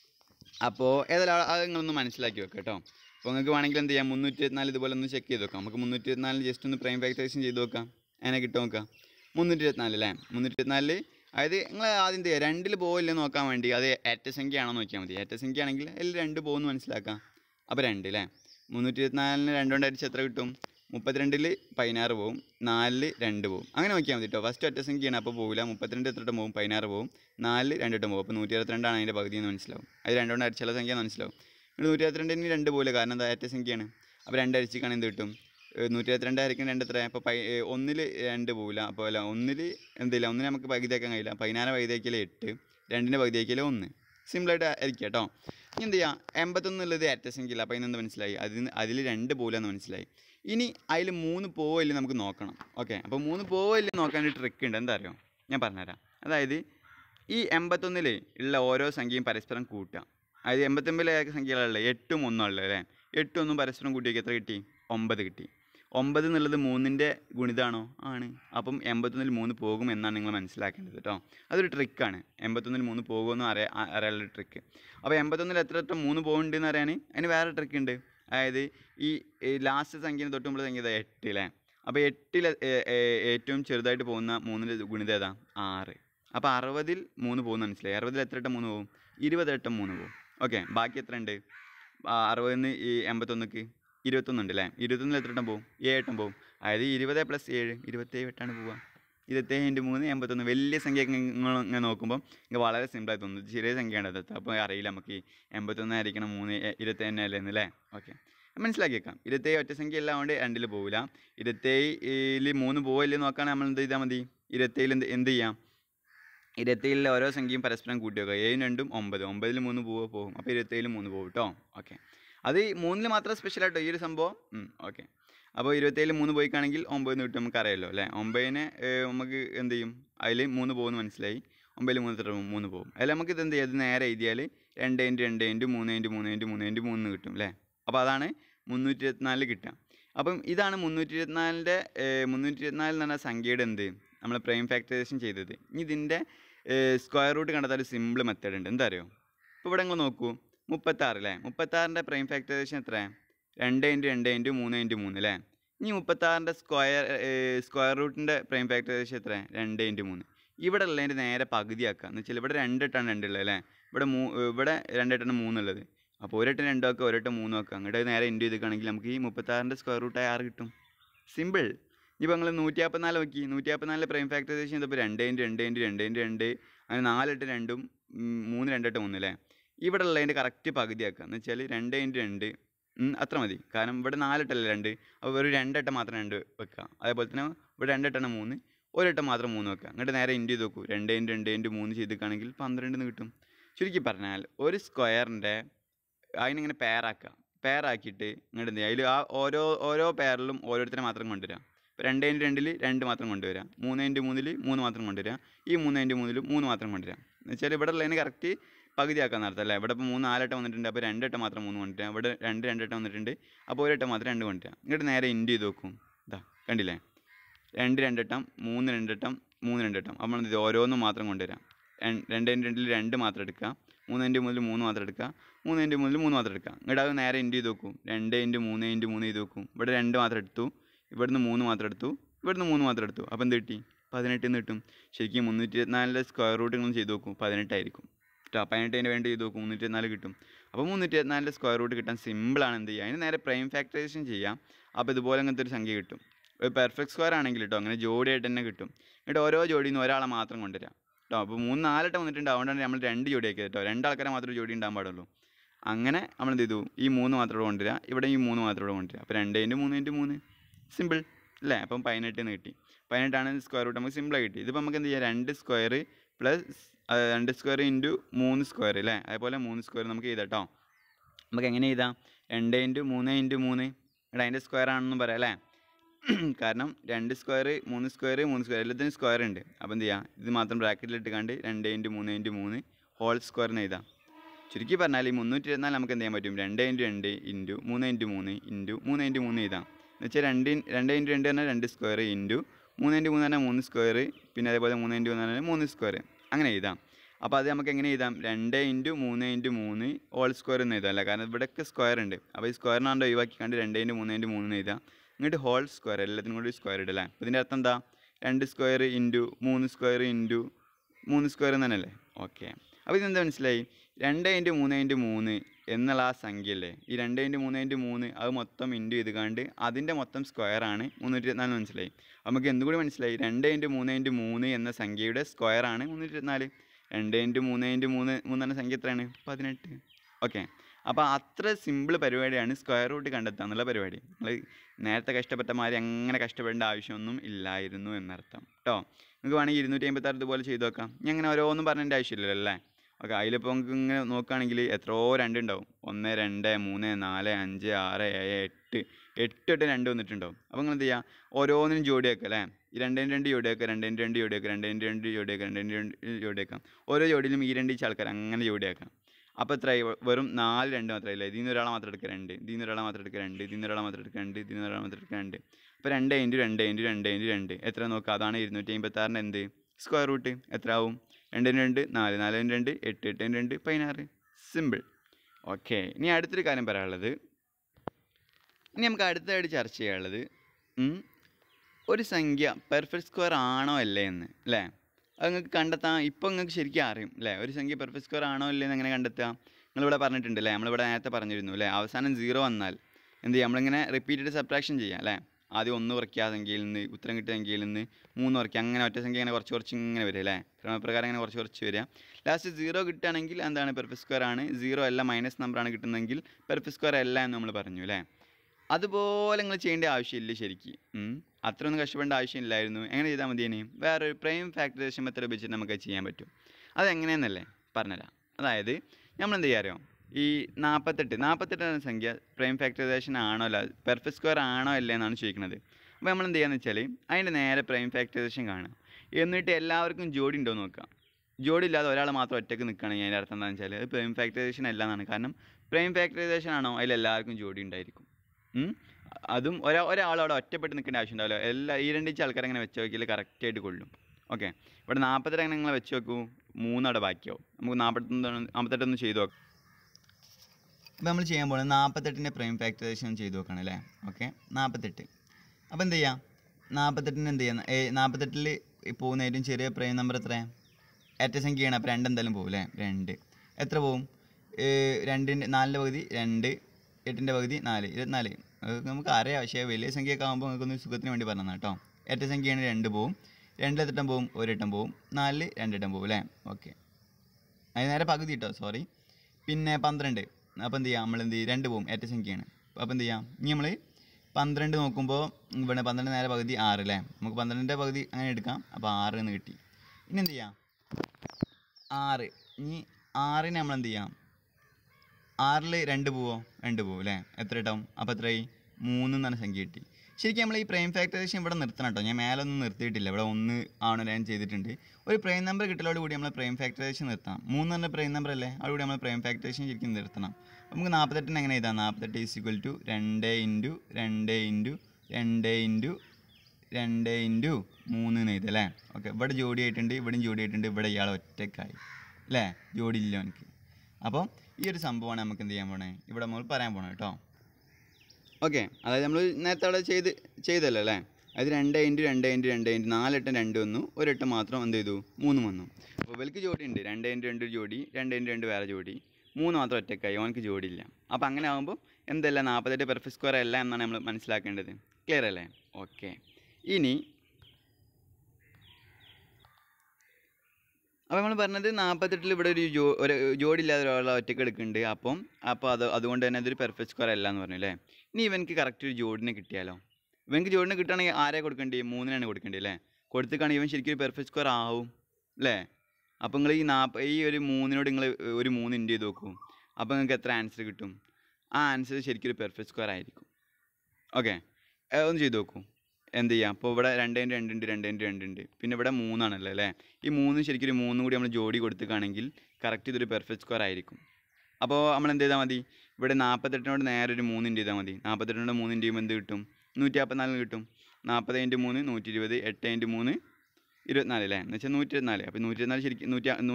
അപ്പോൾ ഏതായാലും അത് നിങ്ങളൊന്ന് മനസ്സിലാക്കി വെക്കാം കേട്ടോ. അപ്പോൾ നിങ്ങൾക്ക് വേണമെങ്കിൽ എന്ത് ചെയ്യാം? 324 ഇതുപോലെ ഒന്ന് ചെക്ക് ചെയ്ത് നോക്കാം. നമുക്ക് 324 ജസ്റ്റ് ഒന്ന് പ്രൈം ഫാക്ടറൈസേഷൻ ചെയ്ത് നോക്കാം. അങ്ങനെ കിട്ടും നോക്കാം. 324 അല്ലേ? 324 അതായത് നിങ്ങൾ ആദ്യം എന്ത് ചെയ്യുക? 2-ൽ പോകില്ലെന്ന് നോക്കാൻ വേണ്ടി അത് ഏറ്റസംഖ്യ ആണോ നോക്കിയാൽ മതി. ഏറ്റസംഖ്യ ആണെങ്കിൽ അതിൽ 2 പോകുമെന്ന് മനസ്സിലാക്കാം. അപ്പോൾ 2 അല്ലേ? 324-നെ 2 കൊണ്ട് അടിച്ച് എത്ര കിട്ടും? 32-ൽ 16 പോവും, 4-ൽ 2 പോവും. അങ്ങനെ നോക്കിയാൽ മതി കേട്ടോ. ഫസ്റ്റ് ഒറ്റസംഖ്യയാണ്, അപ്പോൾ പോകില്ല. 32 എത്ര പോവും? 16 പോവും, 4-ൽ 2 ഇട്ടം പോവും. അപ്പോൾ 122 ആണ് അതിൻ്റെ പകുതി എന്ന് മനസ്സിലാവും. അത് 2 കൊണ്ട് അടിച്ചുള്ള സംഖ്യ മനസ്സിലാവും. 122-ന് 2 പോകില്ല, കാരണം എന്താ? ഏറ്റസംഖ്യയാണ്. അപ്പോൾ 2 അടിച്ചിക്കാണ് എന്ത് കിട്ടും? 122 ആയിരിക്കും 2 എത്ര? അപ്പോൾ 1-ൽ 2 പോകില്ല. അപ്പോൾ അല്ല 1-ൽ എന്തില്ല? 1-ന് നമുക്ക് പകുതിയാക്കാൻ കഴിയില്ല. 16 പകുതിയാക്കിയാൽ 8, 2-ൻ്റെ പകുതിയാക്കിയാൽ 1. സിമ്പിളായിട്ട് ആയിരിക്കും കേട്ടോ. ഇനി എന്ത് ചെയ്യുക? 81 എന്നുള്ളത് ഏറ്റസംഖ്യയില്ല. അപ്പോൾ അതിനെന്ത് മനസ്സിലായി? അതിൽ 2 പോകില്ല എന്ന് മനസ്സിലായി. ഇനി അതിൽ 3 പോവില്ല നമുക്ക് നോക്കണം. ഓക്കെ. അപ്പോൾ 3 പോവില്ല നോക്കാൻ ഒരു ട്രിക്ക് ഉണ്ട്. എന്താ അറിയോ? ഞാൻ പറഞ്ഞുതരാം. അതായത് ഈ 81-ൽ ഉള്ള ഓരോ സംഖ്യയും പരസ്പരം കൂട്ടുക. അതായത് 89-ലെ സംഖ്യകളുള്ളത് 8ഉം 1 ഉള്ളത് അല്ലേ? 8 1 പരസ്പരം കൂട്ടിയൊക്കെ എത്ര കിട്ടി? 9 കിട്ടി. 9 എന്നുള്ളത് 3-ൻ്റെ ഗുണിതാണോ? ആണ്. അപ്പം 81-ൽ 3 പോകും എന്നാണ് നിങ്ങൾ മനസ്സിലാക്കേണ്ടത് കേട്ടോ. അതൊരു ട്രിക്കാണ്. 81-ൽ 3 പോകുമെന്ന് അറിയാനുള്ളൊരു ട്രിക്ക്. അപ്പോൾ 81-ൽ എത്ര 3 പോകുന്നുണ്ടെന്ന് അറിയാൻ അതിന് വേറെ ട്രിക്ക് ഉണ്ട്. അതായത് ഈ ലാസ്റ്റ് സംഖ്യന് തൊട്ട് മുമ്പ് സംഖ്യ 8 അല്ലേ? അപ്പോൾ 8-ൽ ഏറ്റവും ചെറുതായിട്ട് പോകുന്ന 3-ൽ ഗുണിത ഏതാ? 6. അപ്പോൾ 60-ൽ 3 പോകുന്ന മനസ്സിലായി. 60-ൽ എത്ര ഇട്ടം 3 പോകും? 20 ഇട്ടം 3 പോകും. ഓക്കെ. ബാക്കി എത്ര ഉണ്ട്? 60-ന് 81-ക്ക് 21 ഉണ്ട് അല്ലേ? 21-ൽ എത്ര ഇട്ടം പോകും? 7 ഇട്ടം പോകും. അതായത് 20 + 7 27 ഇട്ടാണ് പോവുക. 27 × 3 81. വലിയ സംഖ്യ നിങ്ങൾ ഇങ്ങനെ നോക്കുമ്പോൾ നിങ്ങൾക്ക് വളരെ സിമ്പിളായി തോന്നും. ചെറിയ സംഖ്യയാണ് അത്. അപ്പോൾ അറിയില്ല നമുക്ക് 81 ആയിരിക്കണം 3 27 അല്ലേന്ന് അല്ലേ. ഓക്കെ, മനസ്സിലാക്കിയേക്കാം. 27 ഒറ്റ സംഖ്യ എല്ലാം കൊണ്ട് 2 പോകില്ല. 27 3 പോവില്ലേ നോക്കുകയാണെങ്കിൽ നമ്മൾ എന്ത് ചെയ്താൽ മതി? 27 എന്ത് ചെയ്യാം? 27 ഓരോ സംഖ്യയും പരസ്പരം കൂട്ടി വെക്കുക. 7 2 9, 9 3 പോകും. അപ്പോൾ 27 3 പോകും കേട്ടോ. ഓക്കെ, അത് 3 മാത്രം സ്പെഷ്യലായിട്ടോ ഈ ഒരു സംഭവം. ഓക്കെ, അപ്പോൾ 27 3 പോയിക്കാണെങ്കിൽ 9 കിട്ടും, നമുക്ക് അറിയാമല്ലോ അല്ലേ. 9നെ നമുക്ക് എന്ത് ചെയ്യും? അതിൽ 3 പോകുമെന്ന് മനസ്സിലായി. 9 3 പോകും. അതിൽ നമുക്ക് ഇത് എന്ത് ചെയ്യും? അത് നേരെ എഴുതിയാൽ 2 × 2 × 3 × 3 × 3 × 3 കിട്ടും അല്ലേ. അപ്പോൾ അതാണ് 324 കിട്ടുക. അപ്പം ഇതാണ് 324 എന്ന് പറഞ്ഞ സംഖ്യയുടെ എന്ത് നമ്മൾ പ്രൈം ഫാക്ടറൈസേഷൻ ചെയ്തത്. ഇനി ഇതിൻ്റെ സ്ക്വയർ റൂട്ട് കണ്ടെത്താൻ ഒരു സിമ്പിൾ മെത്തേഡ് ഉണ്ട്. എന്താ അറിയോ? ഇപ്പോൾ ഇവിടെ നിങ്ങൾ നോക്കൂ, 36 അല്ലേ. 36ൻ്റെ പ്രൈം ഫാക്ടറൈസേഷൻ എത്ര? 2 × 2 × 3 × 3 അല്ലേ. ഇനി 36ൻ്റെ സ്ക്വയർ റൂട്ടിൻ്റെ പ്രൈം ഫാക്ടറൈസേഷൻ എത്ര? 2 × 3. ഇവിടെ ഉള്ളതിൻ്റെ നേരെ പകുതിയാക്കുക എന്ന് വെച്ചാൽ ഇവിടെ 2 8 2 ഉള്ളത് അല്ലേ. ഇവിടെ 2 8 3 ഉള്ളത്. അപ്പോൾ 1 8 2 ആക്കുക, 1 8 3 ആക്കുക. അങ്ങോട്ട് നേരെ ഇൻറ്റു ചെയ്തിക്കുകയാണെങ്കിൽ നമുക്ക് ഈ 36ൻ്റെ സ്ക്വയർ റൂട്ടായി 6 കിട്ടും. സിമ്പിൾ. ഇപ്പോൾ നിങ്ങൾ 154 നോക്കി. 154 പ്രൈം ഫാക്ടറൈസേഷൻ ചെയ്തപ്പോൾ 2 × 2 × 2 × 2 അങ്ങനെ 4 8 2 3 2 8 3 അല്ലേ. ഇവിടെ ഉള്ളതിൻ്റെ കറക്റ്റ് പകുതിയാക്കുക എന്ന് വെച്ചാൽ 2 × 2 അത്ര മതി. കാരണം ഇവിടെ 4 8 അല്ലേ 2, അപ്പോൾ ഒരു 2 8 മാത്രം 2 വെക്കുക. അതേപോലെ തന്നെ ഇവിടെ 2 8 3, 1 8 മാത്രം 3 വെക്കുക. അങ്ങോട്ട് നേരെ ഇൻറ്റു ചെയ്ത് നോക്കൂ. 2 × 2 × 3 ചെയ്തിക്കുകയാണെങ്കിൽ 12 എന്ന് കിട്ടും. ചുരുക്കി പറഞ്ഞാൽ ഒരു സ്ക്വയറിൻ്റെ അതിനിങ്ങനെ പെയറാക്കിയിട്ട് ഇങ്ങോട്ട് എന്ത് ചെയ്യുക? അതിൽ ആ ഓരോ പെയറിലും ഓരോരുത്തരെ മാത്രം കൊണ്ടുവരിക. ഇപ്പോൾ 2 × 2 2 മാത്രം കൊണ്ടുവരിക. 3 × 3 3 മാത്രം കൊണ്ടുവരിക. ഈ 3 × 3 3 മാത്രം കൊണ്ടുവരിക. എന്ന് വെച്ചാൽ ഇവിടെ ഉള്ളതിന് കറക്റ്റ് പകുതിയാക്കാൻ നടത്തുക അല്ലേ. ഇവിടെ ഇപ്പോൾ 3 4 8 വന്നിട്ടുണ്ട്, അപ്പോൾ 2 8 മാത്രം 3 കൊണ്ടുവരിക. ഇവിടെ 2 2 8 വന്നിട്ടുണ്ട്, അപ്പോൾ 1 8 മാത്രം 2 കൊണ്ടുവരിക. ഇങ്ങോട്ട് നേരെ ഇൻറ്റു ചെയ്ത് നോക്കും. ഇതാ കണ്ടില്ലേ, 2 2 8 3 2 8 3 2 8. അപ്പോൾ ഇത് ഓരോന്നും മാത്രം കൊണ്ടുവരാം. 2 × 2 2 മാത്രം എടുക്കുക. 3 × 3 3 മാത്രം എടുക്കുക. 3 × 3 3 മാത്രം എടുക്കുക. ഇങ്ങോട്ട് അത് നേരെ ഇൻറ്റു ചെയ്ത് നോക്കും. 2 × 3 × 3 ചെയ്ത് നോക്കും. ഇവിടെ 2 മാത്രം എടുത്തു, ഇവിടുന്ന് 3 മാത്രം എടുത്തു, ഇവിടുന്ന് 3 മാത്രം എടുത്തു. അപ്പോൾ എന്ത് കിട്ടി? 18 എന്ന് കിട്ടും. ശരിക്കും 324 സ്ക്വയർ റൂട്ട് നിങ്ങൾ ചെയ്ത് നോക്കും, 18 ആയിരിക്കും കേട്ടോ. 18 വേണ്ടി ചെയ്ത് നോക്കും, 324 കിട്ടും. അപ്പോൾ 324 സ്ക്വയർ റൂട്ട് കിട്ടാൻ സിമ്പിളാണ്. എന്ത് ചെയ്യുക? അതിന് നേരെ പ്രൈം ഫാക്ടറൈസേഷൻ ചെയ്യാം. അപ്പോൾ ഇതുപോലെ അങ്ങനത്തെ ഒരു സംഖ്യ കിട്ടും. ഒരു പെർഫെക്റ്റ് സ്ക്വയർ ആണെങ്കിൽ കേട്ടോ, അങ്ങനെ ജോഡിയായിട്ട് തന്നെ കിട്ടും. എന്നിട്ട് ഓരോ ജോഡിയിൽ നിന്ന് ഒരാളെ മാത്രം കൊണ്ടുവരാം കേട്ടോ. അപ്പോൾ 3 4 8 വന്നിട്ടുണ്ട്, അതുകൊണ്ടാണ് നമ്മൾ 2 ജോഡിയാക്കിയത് കേട്ടോ. 2 ആൾക്കാരെ മാത്രമേ ജോഡി ഉണ്ടാകാൻ പാടുള്ളൂ. അങ്ങനെ നമ്മൾ എന്ത് ചെയ്തു? ഈ 3 മാത്രം കൊണ്ടുവരിക, ഇവിടെ ഈ 3 മാത്രം കൊണ്ടുവരിക. അപ്പോൾ 2 × 3 × 3 സിമ്പിൾ അല്ലേ. അപ്പം 18 എന്ന് കിട്ടി. 18 സ്ക്വയർ റൂട്ട് നമുക്ക് സിമ്പിളായി കിട്ടി. ഇതിപ്പോൾ നമുക്ക് എന്ത് ചെയ്യാം? 2 സ്ക്വയർ പ്ലസ് 2 സ്ക്വയർ × 3 സ്ക്വയർ അല്ലേ. അതേപോലെ 3 സ്ക്വയർ നമുക്ക് എഴുതാം കേട്ടോ. നമുക്ക് എങ്ങനെ എഴുതാം? 2 × 3 × 3 ഇവിടെ അതിൻ്റെ സ്ക്വയർ ആണെന്നും പറയാം അല്ലേ. കാരണം 2 സ്ക്വയർ 3 സ്ക്വയർ 3 സ്ക്വയർ എല്ലാത്തിനും സ്ക്വയർ ഉണ്ട്. അപ്പോൾ എന്ത് ചെയ്യുക? ഇത് മാത്രം ബ്രാക്കറ്റിലിട്ട് കണ്ട് 2 × 3 × 3 ഹോൾ സ്ക്വയർ എന്ന് എഴുതാം. ചുരുക്കി പറഞ്ഞാൽ ഈ 324 നമുക്ക് എന്ത് ചെയ്യാൻ പറ്റും? 2 × 2 × 3 × 3 × 3 × 3 എഴുതാം. എന്ന് വെച്ചാൽ 2 × 2 പറഞ്ഞാൽ 2 സ്ക്വയർ × 3 × 3 പറഞ്ഞാൽ 3 സ്ക്വയർ, പിന്നെ അതേപോലെ 3 × 3 പറഞ്ഞാൽ 3 സ്ക്വയർ, അങ്ങനെ എഴുതാം. അപ്പോൾ അത് നമുക്ക് എങ്ങനെ എഴുതാം? 2 × 3 × 3 ഹോൾ സ്ക്വയർ എന്ന് എഴുതാം അല്ലേ. കാരണം ഇവിടെയൊക്കെ സ്ക്വയർ ഉണ്ട്. അപ്പോൾ ഈ സ്ക്വയറിനാണ്ട് ഒഴിവാക്കി കണ്ട് 2 × 3 × 3 എഴുതാം. ഇങ്ങോട്ട് ഹോൾ സ്ക്വയർ എല്ലാത്തിനും കൂടി സ്ക്വയർ ഇടല്ലേ. അപ്പോൾ ഇതിൻ്റെ അർത്ഥം എന്താ? 2 സ്ക്വയർ × 3 സ്ക്വയർ × 3 സ്ക്വയർ എന്ന് തന്നെയല്ലേ. ഓക്കെ, അപ്പോൾ ഇതെന്താ മനസ്സിലായി? 2 × 3 × 3 എന്നുള്ള ആ സംഖ്യ അല്ലേ, ഈ 2 × 3 × 3 അത് മൊത്തം ഇൻറ്റു ചെയ്ത് കണ്ട് അതിൻ്റെ മൊത്തം സ്ക്വയറാണ് 324 മനസ്സിലായി. നമുക്ക് എന്തുകൂടി മനസ്സിലായി? 2 × 3 × 3 എന്ന സംഖ്യയുടെ സ്ക്വയറാണ് 324. 2 × 3 × 3 എന്ന സംഖ്യ എത്രയാണ്? 18. ഓക്കെ, അപ്പോൾ അത്ര സിമ്പിൾ പരിപാടിയാണ് സ്ക്വയർ റൂട്ട് കണ്ടെത്തുക എന്നുള്ള പരിപാടി. നമ്മൾ നേരത്തെ കഷ്ടപ്പെട്ട മാതിരി അങ്ങനെ കഷ്ടപ്പെടേണ്ട ആവശ്യമൊന്നും ഇല്ലായിരുന്നു എന്നർത്ഥം കേട്ടോ. നിങ്ങൾക്ക് വേണമെങ്കിൽ 256 ഇതുപോലെ ചെയ്ത് നോക്കാം. ഞാൻ അങ്ങനെ ഓരോന്നും പറഞ്ഞതിൻ്റെ ആവശ്യമില്ലല്ലോ അല്ലേ. ഓക്കെ, അതിലിപ്പോൾ നമുക്ക് ഇങ്ങനെ നോക്കുകയാണെങ്കിൽ എത്രയോ 2 ഉണ്ടാവും. 1 2 3 4 5 6 7 8 8 2 വന്നിട്ടുണ്ടാവും. അപ്പോൾ നിങ്ങൾ എന്ത് ചെയ്യുക? ഓരോന്നിനും ജോഡിയാക്കുക അല്ലേ. ഈ 2 × 2 ജോഡിയാക്കുക, 2 × 2 ജോഡിയാക്കുക, 2 × 2 ജോഡിയാക്കുക, 2 × 2 ജോഡിയാക്കാം. ഓരോ ജോഡിയിലും ഈ 2 ആൾക്കാർ അങ്ങനെ ജോഡിയാക്കാം. അപ്പോൾ എത്രയായി? വെറും 4 2 മാത്രമല്ല. ഇതിൽ നിന്ന് ഒരാളെ മാത്രം എടുക്കുക 2, ഇതിൽ നിന്ന് ഒരാളെ മാത്രം എടുക്കുക 2, ഇതിൽ നിന്ന് ഒരാളെ മാത്രം എടുക്കുക 2, ഇതിൽ നിന്ന് ഒരാളെ മാത്രം എടുക്കുക 2. അപ്പോൾ 2 × 2 × 2 × 2 എത്ര നോക്കുക? അതാണ് 256 എന്ത് സ്ക്വയർ റൂട്ട്. എത്ര ആവും? 2 × 2 4, 4 × 2 8, 8 × 2 16. സിമ്പിൾ. ഓക്കെ, ഇനി അടുത്തൊരു കാര്യം പറയാനുള്ളത്, ഇനി നമുക്ക് അടുത്തതായിട്ട് ചർച്ച ചെയ്യാനുള്ളത് ഒരു സംഖ്യ പെർഫെക്റ്റ് സ്ക്വയർ ആണോ അല്ലേ എന്ന് അല്ലേ. അത് നിങ്ങൾക്ക് കണ്ടെത്താം. ഇപ്പോൾ നിങ്ങൾക്ക് ശരിക്കും അറിയും അല്ലേ, ഒരു സംഖ്യ പെർഫെക്റ്റ് സ്ക്വയർ ആണോ അല്ലേ എന്ന് എങ്ങനെ കണ്ടെത്താം? നിങ്ങളിവിടെ പറഞ്ഞിട്ടുണ്ട് അല്ലേ, നമ്മളിവിടെ നേരത്തെ പറഞ്ഞിരുന്നു അല്ലേ. അവസാനം 0 വന്നാൽ എന്ത് ചെയ്യുക? നമ്മളിങ്ങനെ റിപ്പീറ്റഡ് സബ്ട്രാക്ഷൻ ചെയ്യാം അല്ലേ. ആദ്യം 1 കുറയ്ക്കുക സംഖ്യയിൽ നിന്ന് ഉത്തരം കിട്ടിയ സംഖ്യയിൽ നിന്ന് 3 കുറയ്ക്കുക അങ്ങനെ ഒറ്റ സംഖ്യ അങ്ങനെ കുറച്ച് ഇങ്ങനെ വരും അല്ലേ ക്രമപ്രകാരം അങ്ങനെ കുറച്ച് വരിക ലാസ്റ്റ് 0 കിട്ടുകയാണെങ്കിൽ എന്താണ് പെർഫെക്റ്റ് സ്ക്വയർ ആണ് 0 അല്ല മൈനസ് നമ്പറാണ് കിട്ടുന്നതെങ്കിൽ പെർഫെക്റ്റ് സ്ക്വയർ അല്ല എന്ന് നമ്മൾ പറഞ്ഞു അല്ലേ അതുപോലെ നിങ്ങൾ ചെയ്യേണ്ട ആവശ്യമില്ല ശരിക്കും അത്രയൊന്നും കഷ്ടപ്പെടേണ്ട ആവശ്യമില്ലായിരുന്നു എങ്ങനെ ചെയ്താൽ മതിയേനെ വേറൊരു പ്രൈം ഫാക്ടറൈസേഷൻ മെത്തേഡ് ഉപയോഗിച്ചിട്ട് നമുക്ക് ചെയ്യാൻ പറ്റും അതെങ്ങനെയെന്നല്ലേ പറഞ്ഞുതരാം അതായത് നമ്മൾ എന്ത് ചെയ്യാറിയോ ഈ 48 എന്ന സംഖ്യ പ്രൈം ഫാക്ടറൈസേഷൻ ആണോ അല്ല പെർഫെക്റ്റ് സ്ക്വയർ ആണോ അല്ലേ എന്നാണ് ചോദിക്കുന്നത് അപ്പോൾ നമ്മൾ എന്ത് ചെയ്യാന്ന് വെച്ചാൽ അതിൻ്റെ നേരെ പ്രൈം ഫാക്ടറൈസേഷൻ കാണുക എന്നിട്ട് എല്ലാവർക്കും ജോഡി ഉണ്ടോ എന്ന് നോക്കാം ജോഡി ഇല്ലാതെ ഒരാൾ മാത്രം ഒറ്റയ്ക്ക് നിൽക്കുകയാണെങ്കിൽ അതിൻ്റെ അർത്ഥം എന്താണെന്ന് വെച്ചാൽ അത് പ്രൈം ഫാക്ടറൈസേഷൻ അല്ല എന്നാണ് കാരണം പ്രൈം ഫാക്ടറൈസേഷൻ ആണോ അതിലെല്ലാവർക്കും ജോഡി ഉണ്ടായിരിക്കും അതും ഒരാളവിടെ ഒറ്റപ്പെട്ട് നിൽക്കേണ്ട ആവശ്യം ഉണ്ടാവില്ല ഈ 2 ആൾക്കാർ അങ്ങനെ വെച്ച് നോക്കിയാൽ കറക്റ്റായിട്ട് കൊള്ളും ഓക്കെ ഇവിടെ 42 അങ്ങനെ നിങ്ങൾ വെച്ച് നോക്കൂ 3 അവിടെ ബാക്കിയാവും നമുക്ക് 48 ചെയ്ത് നോക്കാം അപ്പോൾ നമ്മൾ ചെയ്യാൻ പോകുന്നത് 48ൻ്റെ പ്രൈം ഫാക്ടറൈസേഷൻ ചെയ്ത് നോക്കണം അല്ലേ ഓക്കെ 48 അപ്പോൾ എന്ത് ചെയ്യാം 48ന് എന്ത് ചെയ്യാം 48ൽ പോകുന്ന ഏറ്റവും ചെറിയ പ്രൈം നമ്പർ എത്രയാണ് ഏറ്റ സംഖ്യയാണ് അപ്പോൾ 2 എന്തായാലും പോകും അല്ലേ 2 എത്ര പോവും 2ൻ്റെ 4ൻ്റെ പകുതി 2 8ൻ്റെ പകുതി 4 24 നമുക്ക് അറിയാം പക്ഷേ വലിയ സംഖ്യയൊക്കെ ആകുമ്പോൾ നമുക്കൊന്ന് സുഖത്തിന് വേണ്ടി പറഞ്ഞതാണ് കേട്ടോ ഏറ്റ സംഖ്യയാണ് 2 പോവും 2 എത്ര പോവും 1 എട്ടം പോവും 4 2 എട്ടം പോവും അല്ലേ ഓക്കെ അതിന് നേരെ പകുതി കേട്ടോ സോറി പിന്നെ 12 അപ്പോൾ എന്ത് ചെയ്യാം നമ്മൾ എന്ത് ചെയ്യും 2 പോവും ഏറ്റ സംഖ്യയാണ് അപ്പോൾ എന്ത് ചെയ്യാം ഇനി നമ്മൾ 12 നോക്കുമ്പോൾ ഇവിടെ 12 നേരെ പകുതി 6 അല്ലേ നമുക്ക് 12ൻ്റെ പകുതി അങ്ങനെ എടുക്കാം അപ്പോൾ 6 എന്ന് കിട്ടി ഇനി എന്ത് ചെയ്യാം 6 ഇനി 6ന് നമ്മൾ എന്ത് ചെയ്യാം 6ൽ 2 പോവോ 2 പോവും അല്ലേ എത്ര കിട്ടും അപ്പോൾ എത്രയായി 3 എന്ന് പറഞ്ഞ സംഖ്യ കിട്ടി ശരിക്കും നമ്മൾ ഈ പ്രൈം ഫാക്ടറൈസേഷൻ ഇവിടെ നിർത്തണം കേട്ടോ ഞാൻ മേലൊന്നും നിർത്തിയിട്ടില്ല ഇവിടെ 1 ആണ് ഞാൻ ചെയ്തിട്ടുണ്ട് ഒരു പ്രൈം നമ്പർ കിട്ടലോട് കൂടി നമ്മൾ പ്രൈം ഫാക്ടറൈസേഷൻ നിർത്തണം 3 എന്ന് പറഞ്ഞ പ്രൈം നമ്പർ അല്ലേ അതോടുകൂടി നമ്മൾ പ്രൈം ഫാക്ടറൈസേഷൻ ശരിക്കും നിർത്തണം നമുക്ക് 48ന് എങ്ങനെ എഴുതാം 48 = 2 × 2 × 2 × 3 എന്ന് എഴുതാം അല്ലേ ഓക്കെ ഇവിടെ ജോഡി ആയിട്ടുണ്ട് ഇവിടെയും ജോഡി ആയിട്ടുണ്ട് ഇവിടെ ഇയാൾ ഒറ്റക്കായി അല്ലേ ജോഡി ഇല്ല എനിക്ക് അപ്പോൾ ഈ ഒരു സംഭവമാണ് നമുക്ക് എന്ത് ചെയ്യാൻ പോണേ ഇവിടെ നമ്മൾ പറയാൻ പോണേ കേട്ടോ ഓക്കെ അതായത് നമ്മൾ നേരത്തെ അവിടെ ചെയ്തല്ലോ അല്ലേ അത് 2 × 2 × 2 × 4 എട്ടം 2 വന്നു ഒരെട്ടം മാത്രം എന്ത് ചെയ്തു 3 വന്നു അപ്പോൾ ഇവർക്ക് ജോഡി ഉണ്ട് 2 × 2 ജോഡി 2 × 2 വേറെ ജോഡി 3 മാത്രം ഒറ്റക്കായി അവനക്ക് ജോഡിയില്ല അപ്പോൾ അങ്ങനെ ആകുമ്പോൾ എന്തല്ല 48 പെർഫെക്റ്റ് സ്ക്വയർ അല്ല എന്നാണ് നമ്മൾ മനസ്സിലാക്കേണ്ടത് ക്ലിയർ അല്ലേ ഓക്കെ ഇനി അപ്പോൾ നമ്മൾ പറഞ്ഞത് 48ൽ ഇവിടെ ഒരു ജോഡി ഇല്ലാതെ ഒരാളെ ഒറ്റയ്ക്ക് എടുക്കുന്നുണ്ട് അപ്പോൾ അതുകൊണ്ട് തന്നെ അതൊരു പെർഫെക്റ്റ് സ്ക്വയർ അല്ല എന്ന് പറഞ്ഞു അല്ലേ ഇനി ഇവനക്ക് കറക്റ്റ് ഒരു ജോഡിനെ കിട്ടിയാലോ ഇവനക്ക് ജോഡിനെ കിട്ടുകയാണെങ്കിൽ ആരെ കൊടുക്കേണ്ടി 3-നാണ് കൊടുക്കേണ്ടി അല്ലേ കൊടുത്തിട്ടാണെങ്കിൽ ഇവൻ ശരിക്കും ഒരു പെർഫെക്റ്റ് സ്ക്വയർ ആവും അല്ലേ അപ്പോൾ നിങ്ങൾ ഈ ഒരു 3-നോട് നിങ്ങൾ ഒരു 3 ഇൻറ്റു ചെയ്ത് നോക്കും അപ്പോൾ നിങ്ങൾക്ക് എത്ര ആൻസർ കിട്ടും ആ ആൻസർ ശരിക്കും ഒരു പെർഫെക്റ്റ് സ്ക്വയർ ആയിരിക്കും ഓക്കെ ഒന്ന് ചെയ്ത് നോക്കൂ എന്ത് ചെയ്യാം അപ്പോൾ ഇവിടെ 2 × 2 ഉണ്ട് 2 × 2 ഉണ്ട് പിന്നെ ഇവിടെ 3 ആണല്ലോ അല്ലേ ഈ 3 ശരിക്കും ഒരു 3 കൂടി നമ്മൾ ജോഡി കൊടുക്കുകയാണെങ്കിൽ കറക്റ്റ് ഇതൊരു പെർഫെക്റ്റ് സ്ക്വയർ ആയിരിക്കും അപ്പോൾ നമ്മൾ എന്ത് ചെയ്താൽ മതി ഇവിടെ 48നോട് നേരെ ഒരു 3 ഇൻറ്റു ചെയ്താൽ മതി 48നോട് 3 ഇൻറ്റു ചെയ്യുമ്പോൾ എന്ത് കിട്ടും 154 കിട്ടും 40 × 3 120 8 × 3 24 അല്ലേ എന്ന് വെച്ചാൽ 124 അപ്പോൾ 124 ശരിക്കും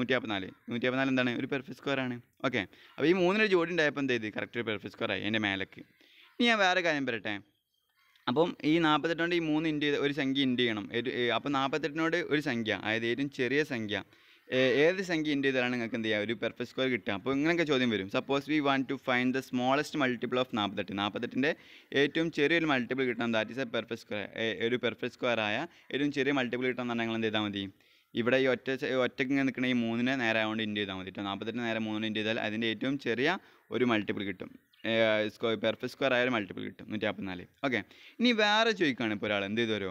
154 എന്താണ് ഒരു പെർഫെക്റ്റ് സ്ക്വയർ ആണ് ഓക്കെ അപ്പോൾ ഈ 3-ന് ജോഡി ഉണ്ടായപ്പോൾ എന്ത് ചെയ്ത് കറക്റ്റ് ഒരു പെർഫെക്റ്റ് സ്ക്വയർ ആയി എൻ്റെ മേലേക്ക് ഇനി ഞാൻ വേറെ കാര്യം പറയട്ടെ അപ്പം ഈ 48നോട് ഈ 3 ഇൻറ്റു ഒരു സംഖ്യ ഇൻറ്റു ചെയ്യണം അപ്പോൾ 48നോട് ഒരു സംഖ്യ അതായത് ഏറ്റവും ചെറിയ സംഖ്യ ഏത് സംഖ്യ ഇൻറ്റു ചെയ്താലാണ് നിങ്ങൾക്ക് എന്ത് ചെയ്യുക ഒരു പെർഫെക്റ്റ് സ്ക്വയർ കിട്ടുക അപ്പോൾ ഇങ്ങനെയൊക്കെ ചോദ്യം വരും suppose we want to find the smallest multiple of 48ൻ്റെ ഏറ്റവും ചെറിയൊരു മൾട്ടിപ്പിൾ കിട്ടണം that is a perfect square ഒരു പെർഫെക്റ്റ് സ്ക്വയർ ആയ ഏറ്റവും ചെറിയ മൾട്ടിപ്പിൾ കിട്ടണം എന്നാണ് നിങ്ങൾ എന്ത് ചെയ്താൽ മതി ഇവിടെ ഈ ഒറ്റയ്ക്ക് ഇങ്ങനെ നിൽക്കുന്ന ഈ 3-നെ നേരെ ആവുകൊണ്ട് ഇൻറ്റു ചെയ്താൽ മതി 48 നേരെ 3 ഇൻറ്റു ചെയ്താൽ അതിൻ്റെ ഏറ്റവും ചെറിയ ഒരു മൾട്ടിപ്പിൾ കിട്ടും പെർഫെക്റ്റ് സ്ക്വയർ ആയ ഒരു മൾട്ടിപ്പിൾ കിട്ടും 154 ഓക്കെ ഇനി വേറെ ചോദിക്കുകയാണ് ഇപ്പോൾ ഒരാൾ എന്ത് ചെയ്തു വരുമോ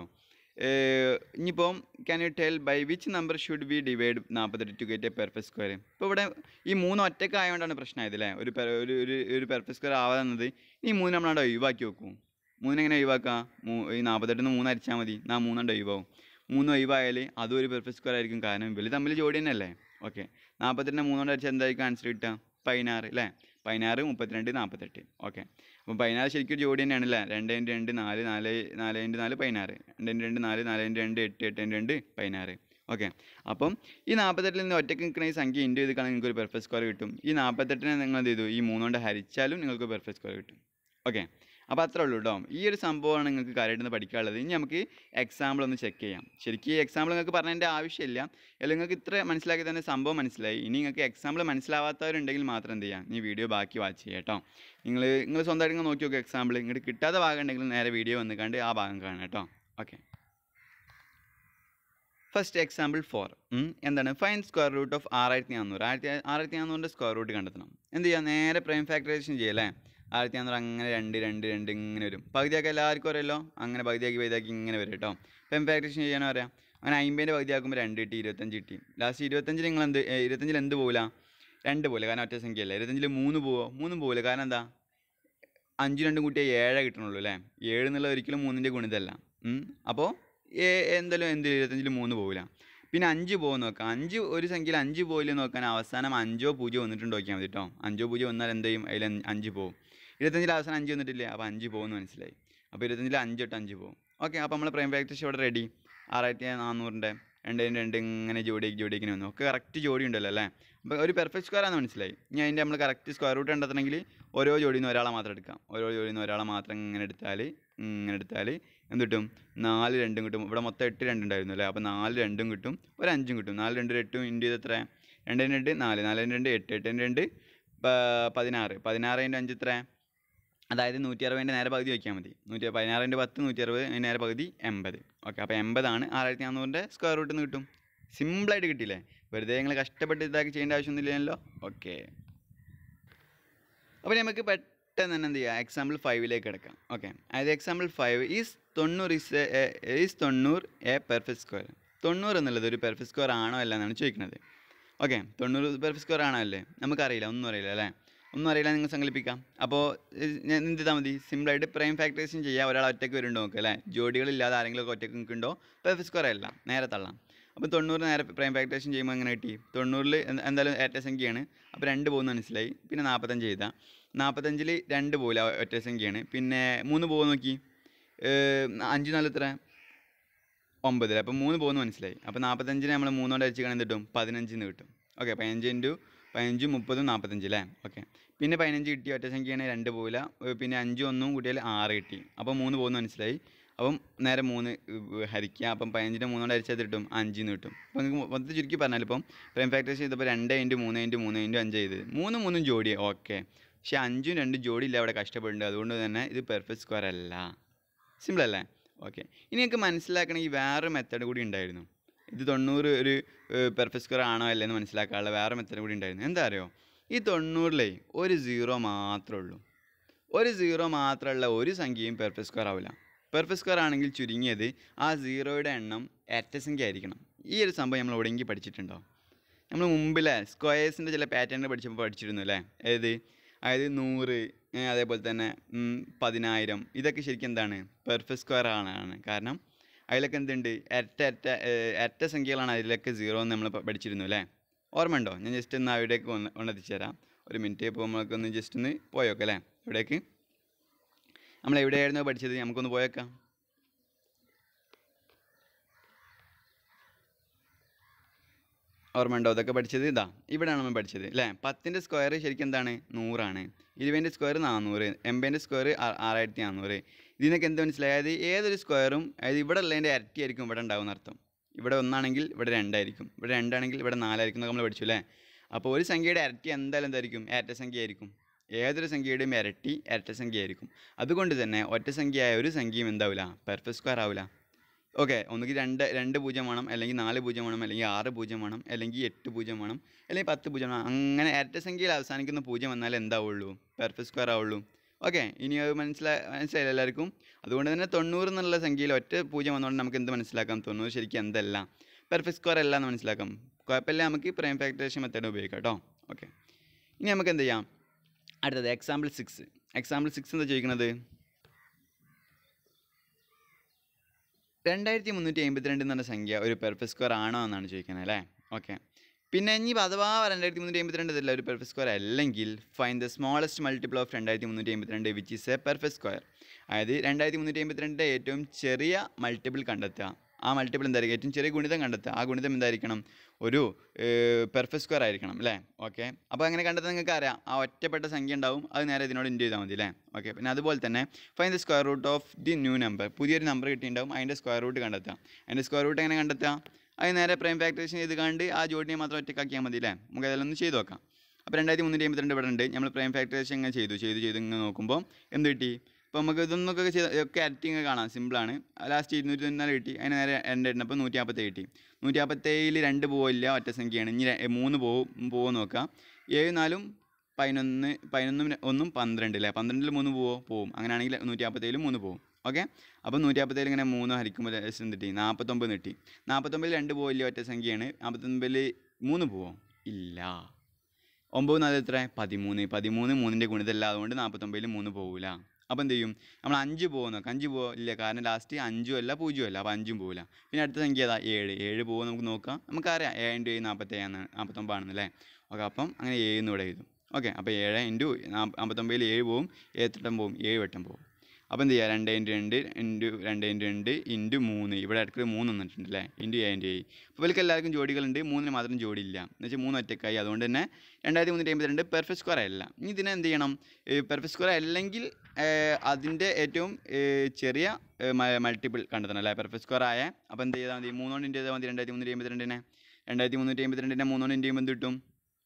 ഇനിയിപ്പം can you tell by which number should be divide 48 to get a perfect square ഇപ്പോൾ ഇവിടെ ഈ 3 ഒറ്റയ്ക്ക് ആയതുകൊണ്ടാണ് പ്രശ്നമായത് അല്ലേ ഒരു പെർഫെക്റ്റ് സ്ക്വയർ ആവാതെന്നത് ഈ 3 നമ്മളവിടെ ഒഴിവാക്കി വെക്കും 3 എങ്ങനെ ഒഴിവാക്കാം ഈ 48-ന് 3 അരിച്ചാൽ മതി 3 ഒഴിവാകും 3 ഒഴിവായാൽ അതും ഒരു പെർഫെക്റ്റ് സ്ക്വയർ ആയിരിക്കും കാരണം ഇവർ തമ്മിൽ ജോഡി തന്നെയല്ലേ ഓക്കെ 48-നെ 3 അരിച്ചാൽ എന്തായിരിക്കും ആൻസർ കിട്ടുക 16 അല്ലേ 16 32 48 ഓക്കെ അപ്പോൾ 16 ശരിക്കും ജോഡി തന്നെയാണ് അല്ലേ 2 × 2 4 4 × 4 16 2 × 2 4 4 × 2 8 8 × 2 16 ഓക്കെ അപ്പം ഈ 48-ൽ നിന്ന് ഒറ്റയ്ക്ക് നിൽക്കുന്ന ഈ സംഖ്യ ഇൻറ്റു ചെയ്തിട്ടാണെങ്കിൽ നിങ്ങൾക്ക് ഒരു പെർഫെക്റ്റ് സ്ക്വയർ കിട്ടും ഈ 48-നെ നിങ്ങൾ എന്ത് ചെയ്തു ഈ 3 കൊണ്ട് ഹരിച്ചാലും നിങ്ങൾക്ക് പെർഫെക്റ്റ് സ്ക്വയർ കിട്ടും ഓക്കെ അപ്പോൾ അത്രേ ഉള്ളൂ കേട്ടോ. ഈ ഒരു സംഭവമാണ് നിങ്ങൾക്ക് കാര്യമായിട്ട് പഠിക്കാനുള്ളത്. ഇനി നമുക്ക് എക്സാമ്പിൾ ഒന്ന് ചെക്ക് ചെയ്യാം. ശരിക്കും ഈ എക്സാമ്പിൾ നിങ്ങൾക്ക് പറഞ്ഞതിൻ്റെ ആവശ്യമില്ല. അല്ലെങ്കിൽ നിങ്ങൾക്ക് ഇത്ര മനസ്സിലാക്കി തന്നെ സംഭവം മനസ്സിലായി. ഇനി നിങ്ങൾക്ക് എക്സാമ്പിൾ മനസ്സിലാവാത്തവരുണ്ടെങ്കിൽ മാത്രം എന്ത് ചെയ്യാം, ഈ വീഡിയോ ബാക്കി വാച്ച് ചെയ്യുക കേട്ടോ. നിങ്ങൾ സ്വന്തമായിട്ട് നിങ്ങൾ നോക്കി നോക്കുക എക്സാമ്പിൾ. ഇങ്ങോട്ട് കിട്ടാത്ത ഭാഗം ഉണ്ടെങ്കിൽ നേരെ വീഡിയോ വന്ന് കണ്ട് ആ ഭാഗം കാണാം കേട്ടോ. ഓക്കെ, ഫസ്റ്റ് എക്സാമ്പിൾ 4 എന്താണ്, ഫൈൻ സ്ക്വയർ റൂട്ട് ഓഫ് 6400. 6400ൻ്റെ സ്ക്വയർ റൂട്ട് കണ്ടെത്തണം. എന്ത് ചെയ്യുക, നേരെ പ്രൈം ഫാക്ടറൈസേഷൻ ചെയ്യല്ലേ. 6400 അങ്ങനെ 2 2 2 ഇങ്ങനെ വരും. പകുതിയാക്കി എല്ലാവർക്കും അറിയാലോ, അങ്ങനെ പകുതിയാക്കി ഇങ്ങനെ വരും കേട്ടോ. പ്രൈം ഫാക്ടറൈസേഷൻ ചെയ്യാനോ അറിയാം. അങ്ങനെ 50ൻ്റെ പകുതിയാക്കുമ്പോൾ 2 കിട്ടി, 25 കിട്ടി. ലാസ്റ്റ് 25 നിങ്ങൾ 25 എന്ത് പോകില്ല, 2 പോകില്ല, കാരണം ഒറ്റ സംഖ്യ അല്ലേ. 25 3 പോവോ, 3 പോകില്ല, കാരണം എന്താ, 5 2 കൂട്ടിയാൽ 7 കിട്ടണുള്ളൂ അല്ലേ. 7 എന്നുള്ളത് ഒരിക്കലും 3ൻ്റെ ഗുണിതല്ല. അപ്പോൾ എന്തായാലും 25 3 പോകില്ല. പിന്നെ 5 പോകും നോക്കാം. 5 ഒരു സംഖ്യയിൽ 5 പോയില്ല നോക്കാൻ അവസാനം 5 0 വന്നിട്ടുണ്ട് നോക്കിയാൽ മതി കേട്ടോ. 5 0 വന്നാൽ എന്ത് ചെയ്യും, അതിൽ 5 പോകും. 25 അവസാനം 5 വന്നിട്ടില്ലേ, അപ്പോൾ 5 പോകുമെന്ന് മനസ്സിലായി. അപ്പോൾ 25 5 തൊട്ട് 5 പോകും. ഓക്കെ, അപ്പോൾ നമ്മൾ പ്രൈം ഫാക്ടറൈസേഷൻ ഇവിടെ റെഡി. 6400ൻ്റെ 2 2 ഇങ്ങനെ ജോഡിക്കിന് വന്നു. ഒക്കെ കറക്റ്റ് ജോഡി ഉണ്ടല്ലോ അല്ലേ. അപ്പോൾ ഒരു പെർഫെക്റ്റ് സ്ക്വയർ ആണെന്ന് മനസ്സിലായി. ഇനി അതിൻ്റെ നമ്മൾ കറക്റ്റ് സ്ക്വയർ റൂട്ട് കണ്ടെത്തണമെങ്കിൽ ഓരോ ജോഡിയിൽ നിന്ന് ഒരാളെ മാത്രം എടുക്കാം. ഓരോ ജോഡിയിൽ നിന്ന് ഒരാളെ മാത്രം ഇങ്ങനെ എടുത്താൽ എന്ത് കിട്ടും, 4 2 കിട്ടും. ഇവിടെ മൊത്തം 8 2 ഉണ്ടായിരുന്നു അല്ലേ. അപ്പോൾ 4 2 കിട്ടും, ഒരു 5 കിട്ടും. 4 2 8 ഇൻറ്റു ചെയ്ത് എത്ര, 2 2 4 4 2 8 8 2 16 16 × 5 എത്ര, അതായത് 160ൻ്റെ നേരെ പകുതി വയ്ക്കാൻ മതി. 16 × 10 160, നേരെ പകുതി 80. ഓക്കെ, അപ്പോൾ 80 6400ൻ്റെ സ്ക്വയർ റൂട്ട് നിന്ന് കിട്ടും. സിമ്പിളായിട്ട് കിട്ടിയില്ലേ. വെറുതെ നിങ്ങൾ കഷ്ടപ്പെട്ട് ഇതാക്കി ചെയ്യേണ്ട ആവശ്യമൊന്നുമില്ലല്ലോ. ഓക്കെ, അപ്പോൾ നമുക്ക് പെട്ടെന്ന് തന്നെ എന്ത് ചെയ്യുക, എക്സാമ്പിൾ 5ലേക്ക് കിടക്കാം. ഓക്കെ, അതായത് example 5 is 90 a perfect square. 90 എന്നുള്ളത് ഒരു പെർഫെക്റ്റ് സ്ക്വയർ ആണോ അല്ല എന്നാണ് ചോദിക്കുന്നത്. ഓക്കെ, 90 പെർഫെക്റ്റ് സ്ക്വയർ ആണോ അല്ലേ, നമുക്കറിയില്ല, ഒന്നും അറിയില്ല അല്ലേ. ഒന്നും അറിയില്ല, നിങ്ങൾ സങ്കല്പിക്കാം. അപ്പോൾ എന്ത് ചെയ്താൽ മതി, സിമ്പിളായിട്ട് പ്രൈം ഫാക്ടറൈസേഷൻ ചെയ്യുക. ഒരാൾ ഒറ്റയ്ക്ക് വരുന്നുണ്ടോ നോക്കുക അല്ലേ. ജോഡികളില്ലാതെ ആരെങ്കിലും ഒറ്റയ്ക്ക് നിൽക്കുന്നുണ്ടോ, പെർഫെക്റ്റ് സ്ക്വയർ അല്ല, നേരെ തള്ളാം. അപ്പോൾ 90 നേരെ പ്രൈം ഫാക്ടറൈസേഷൻ ചെയ്യുമ്പോൾ എങ്ങനെ കിട്ടി, 90 എന്തായാലും ഏറ്റ സംഖ്യയാണ്. അപ്പോൾ 2 പോകുന്ന മനസ്സിലായി. പിന്നെ 45 ചെയ്താൽ 45-ൽ 2 പോകില്ല, ഒറ്റ സംഖ്യയാണ്. പിന്നെ 3 പോകുന്ന നോക്കി, 5 4 എത്ര, 9. അപ്പോൾ 3 പോകുന്ന മനസ്സിലായി. അപ്പോൾ 45-നെ നമ്മൾ 3 കൊണ്ട് അടിച്ച് കാണാൻ കിട്ടും, 15 കിട്ടും. ഓക്കെ, 15 × 15 30 45 അല്ലേ. ഓക്കെ, പിന്നെ 15 കിട്ടി, ഒറ്റ സംഖ്യയാണ്, 2 പോകില്ല. പിന്നെ 5 1 കൂട്ടിയാൽ 6 കിട്ടി. അപ്പോൾ 3 പോകുന്ന മനസ്സിലായി. അപ്പം നേരെ 3 ഹരിക്കുക. അപ്പം 15-നെ 3 കൊണ്ട് ഹരിച്ചാൽ കിട്ടും, 5 കിട്ടും. അപ്പോൾ നിങ്ങൾക്ക് മൊത്തത്തിൽ ചുരുക്കി പറഞ്ഞാൽ ഇപ്പം പ്രൈം ഫാക്ടറൈസേഷൻ ചെയ്തപ്പോൾ 2 × 3 × 3 × 5 ചെയ്ത് 3 3 ജോഡി. ഓക്കെ, പക്ഷേ 5 2 ജോഡിയില്ല, അവിടെ കഷ്ടപ്പെടുന്നുണ്ട്. അതുകൊണ്ട് തന്നെ ഇത് പെർഫെക്റ്റ് സ്ക്വയർ അല്ല. സിമ്പിൾ അല്ലേ. ഓക്കെ, ഇനി നിങ്ങൾക്ക് മനസ്സിലാക്കണമെങ്കിൽ വേറൊരു മെത്തേഡ് കൂടി ഉണ്ടായിരുന്നു. ഇത് 90 ഒരു പെർഫെക്റ്റ് സ്ക്വയർ ആണോ അല്ലെന്ന് മനസ്സിലാക്കാനുള്ള വേറെ മെത്തേഡ് കൂടി ഉണ്ടായിരുന്നു. എന്താ അറിയോ, ഈ 90-ലേ ഒരു 0 മാത്രമേ ഉള്ളൂ. ഒരു 0 മാത്രമുള്ള ഒരു സംഖ്യയും പെർഫെക്റ്റ് സ്ക്വയർ ആവില്ല. പെർഫെക്റ്റ് സ്ക്വയർ ആണെങ്കിൽ ചുരുങ്ങിയത് ആ 0യുടെ എണ്ണം ഇരട്ട സംഖ്യ ആയിരിക്കണം. ഈ ഒരു സംഭവം നമ്മൾ എവിടെയെങ്കിലും പഠിച്ചിട്ടുണ്ടോ? നമ്മൾ മുമ്പിലെ സ്ക്വയേഴ്സിൻ്റെ ചില പാറ്റേണിൽ പഠിച്ചിരുന്നു അല്ലേ. അതായത് 100, അതേപോലെ തന്നെ 10,000, ഇതൊക്കെ ശരിക്കും എന്താണ്, പെർഫെക്റ്റ് സ്ക്വയർ ആണ്. കാരണം അതിലൊക്കെ എന്തുണ്ട്, ഇരട്ട സംഖ്യകളാണ്. അതിലൊക്കെ 0 എന്ന് നമ്മൾ പഠിച്ചിരുന്നു അല്ലേ. ഓർമ്മ ഉണ്ടോ? ഞാൻ ജസ്റ്റ് ഒന്ന് അവിടേക്ക് കൊണ്ടെത്തിച്ചു തരാം. ഒരു മിനിറ്റ്. ഇപ്പോൾ നമ്മൾക്കൊന്ന് ജസ്റ്റ് ഒന്ന് പോയേക്കാം അല്ലേ. ഇവിടേക്ക് നമ്മൾ എവിടെയായിരുന്നു പഠിച്ചത്, നമുക്കൊന്ന് പോയേക്കാം. ഓർമ്മ ഉണ്ടോ അതൊക്കെ പഠിച്ചത്? ഇവിടെയാണ് നമ്മൾ പഠിച്ചത് അല്ലേ. 10ൻ്റെ സ്ക്വയർ ശരിക്കും എന്താണ്, 100 ആണ്. 20ൻ്റെ സ്ക്വയർ 400, 80ൻ്റെ സ്ക്വയർ 6400. ഇതിനൊക്കെ എന്ത് മനസ്സിലായത്, ഏതൊരു സ്ക്വയറും അതായത് ഇവിടെ ഉള്ളതിൻ്റെ ഇരട്ടിയായിരിക്കും ഇവിടെ ഉണ്ടാവും എന്നർത്ഥം. ഇവിടെ 1 ആണെങ്കിൽ ഇവിടെ 2 ആയിരിക്കും, ഇവിടെ 2 ആണെങ്കിൽ ഇവിടെ 4 ആയിരിക്കും എന്നൊക്കെ നമ്മൾ പഠിച്ചു അല്ലേ. അപ്പോൾ ഒരു സംഖ്യയുടെ ഇരട്ടി എന്തായാലും എന്തായിരിക്കും, ഇരട്ട സംഖ്യ ആയിരിക്കും. ഏതൊരു സംഖ്യയുടെയും ഇരട്ട സംഖ്യ ആയിരിക്കും. അതുകൊണ്ട് തന്നെ ഒറ്റ സംഖ്യയായ ഒരു സംഖ്യയും എന്താവില്ല, പെർഫെക്റ്റ് സ്ക്വയർ ആവില്ല. ഓക്കെ, ഒന്നുകിൽ 2 0 വേണം, അല്ലെങ്കിൽ 4 0 വേണം, അല്ലെങ്കിൽ 6 0 വേണം, അല്ലെങ്കിൽ 8 0 വേണം, അല്ലെങ്കിൽ 10 0 വേണം. അങ്ങനെ ഇരട്ട സംഖ്യയിൽ അവസാനിക്കുന്ന 0 വന്നാൽ എന്താവുള്ളൂ, പെർഫെക്റ്റ് സ്ക്വയർ ആവുള്ളൂ. ഓക്കെ, ഇനി അത് മനസ്സിലായില്ല എല്ലാവർക്കും. അതുകൊണ്ട് തന്നെ 90 എന്നുള്ള സംഖ്യയിൽ ഒറ്റ 0 വന്നുകൊണ്ട് നമുക്ക് എന്ത് മനസ്സിലാക്കാം, 90 ശരിക്കും എന്തല്ല, പെർഫെക്റ്റ് സ്ക്വയർ അല്ല എന്ന് മനസ്സിലാക്കാം. കുഴപ്പമില്ല, നമുക്ക് പ്രൈം ഫാക്ടറൈസേഷൻ മെത്തേഡ് ഉപയോഗിക്കാം കേട്ടോ. ഓക്കെ, ഇനി നമുക്ക് എന്ത് ചെയ്യാം, അടുത്തത് എക്സാമ്പിൾ 6. എക്സാമ്പിൾ 6 എന്താ ചോദിക്കുന്നത്, 2352 എന്ന് പറഞ്ഞ സംഖ്യ ഒരു പെർഫെക്റ്റ് സ്ക്വയർ ആണോ എന്നാണ് ചോദിക്കുന്നത് അല്ലേ. ഓക്കെ, പിന്നെ ഇനി അഥവാ 2352 ഇതല്ല ഒരു പെർഫെക്റ്റ് സ്ക്വയർ അല്ലെങ്കിൽ find the smallest multiple of 2352 which is a perfect square. അതായത് 2352 ഏറ്റവും ചെറിയ മൾട്ടിപ്പിൾ കണ്ടെത്തുക. ആ മൾട്ടിപ്പിൾ എന്തായിരിക്കും ഏറ്റവും ചെറിയ ഗുണിതം കണ്ടെത്തുക. ആ ഗുണിതം എന്തായിരിക്കണം? ഒരു പെർഫെക്റ്റ് സ്ക്വയർ ആയിരിക്കണം അല്ലേ? ഓക്കെ, അപ്പോൾ അങ്ങനെ കണ്ടെത്താൻ നിങ്ങൾക്ക് അറിയാം. ആ ഒറ്റപ്പെട്ട സംഖ്യ ഉണ്ടാവും, അത് നേരെ ഇതിനോട് ഇൻറ്റു ചെയ്താൽ മതി അല്ലേ? ഓക്കെ, പിന്നെ അതുപോലെ തന്നെ find the square root of the new number. പുതിയൊരു നമ്പർ കിട്ടിയിട്ടുണ്ടാവും, അതിൻ്റെ സ്ക്വയർ റൂട്ട് കണ്ടെത്തുക. അതിൻ്റെ സ്ക്വയർ റൂട്ട് എങ്ങനെ കണ്ടെത്തുക? അത് നേരെ പ്രൈം ഫാക്ടറേഷൻ ചെയ്ത് കണ്ട് ആ ജോഡിനെ മാത്രം ഒറ്റക്കാക്കിയാൽ മതി അല്ലേ? നമുക്ക് അതെല്ലാം ഒന്ന് ചെയ്ത് നോക്കാം. അപ്പോൾ 2352 ഇവിടെ ഉണ്ട്. നമ്മൾ പ്രൈം ഫാക്ടറേഷൻ ഇങ്ങനെ ചെയ്ത് ഇങ്ങനെ നോക്കുമ്പോൾ എന്ത് കിട്ടി? അപ്പോൾ നമുക്ക് ഇതൊന്നൊക്കെ ഒക്കെ ആക്ടിങ് കാണാം, സിമ്പിളാണ്. ലാസ്റ്റ് 294 കിട്ടി, അതിന് നേരെ രണ്ട് ഇടണം, അപ്പോൾ 157 കിട്ടി. 157 2 പോവില്ല, ഒറ്റ സംഖ്യയാണ്. ഇനി 3 പോവോ നോക്കാം. 7 4 11 11 1 12 അല്ലേ? 12 3 പോവും. അങ്ങനെയാണെങ്കിൽ 157 3 പോവും. ഓക്കെ, അപ്പോൾ 157 ഇങ്ങനെ 3 ഹരിക്കുമ്പോൾ എന്ത് കിട്ടി? 49 കിട്ടി. 49 2 പോവില്ല, ഒറ്റ സംഖ്യയാണ്. 49 3 പോവോ? ഇല്ല. 9 4 എത്ര? 13. 13 3ൻ്റെ ഗുണിതമല്ല, അതുകൊണ്ട് 49 3 പോവില്ല. അപ്പോൾ എന്ത് ചെയ്യും? നമ്മൾ 5 പോകും നോക്കാം. 5 പോവില്ല, കാരണം ലാസ്റ്റ് 5 അല്ല 0 അല്ല, അപ്പോൾ 5 പോവില്ല. പിന്നെ അടുത്ത സംഖ്യ ഏതാ? 7 പോകും. നമുക്ക് നോക്കാം. നമുക്കറിയാം 7 × 7 47 49 ആണെന്നല്ലേ? ഓക്കെ, അപ്പം അങ്ങനെ 7 എന്ന് ഇവിടെ എഴുതും. ഓക്കെ, അപ്പോൾ 7 × 49 7 പോവും. 7 വട്ടം പോവും, 7 വട്ടം പോവും. അപ്പോൾ എന്ത് ചെയ്യുക? 2 × 2 × 2 × 3. ഇവിടെ അടുത്ത് 3 വന്നിട്ടുണ്ട് അല്ലേ? ഇൻറ്റു 7 × 7. അപ്പോൾ ഇവർക്ക് എല്ലാവർക്കും ജോഡികളുണ്ട്, 3 മാത്രം ജോഡിയില്ല. എന്ന് വെച്ചാൽ 3 ഒറ്റക്കായി. അതുകൊണ്ട് തന്നെ 2352 പെർഫെക്റ്റ് സ്ക്വയർ അല്ല. ഇനി ഇതിനെ എന്ത് ചെയ്യണം? പെർഫെക്റ്റ് സ്ക്വയർ അല്ലെങ്കിൽ അതിൻ്റെ ഏറ്റവും ചെറിയ മൾട്ടിപ്പിൾ കണ്ടെത്തണം അല്ലേ? പെർഫെക്റ്റ് സ്ക്വയർ ആയ. അപ്പോൾ എന്ത് ചെയ്താൽ മതി? 3 കൊണ്ട് ഇൻറ്റു ചെയ്താൽ മതി. 2352 2352 3 കൊണ്ട് ഇൻറ്റു ചെയ്യുമ്പോൾ എന്ത് കിട്ടും?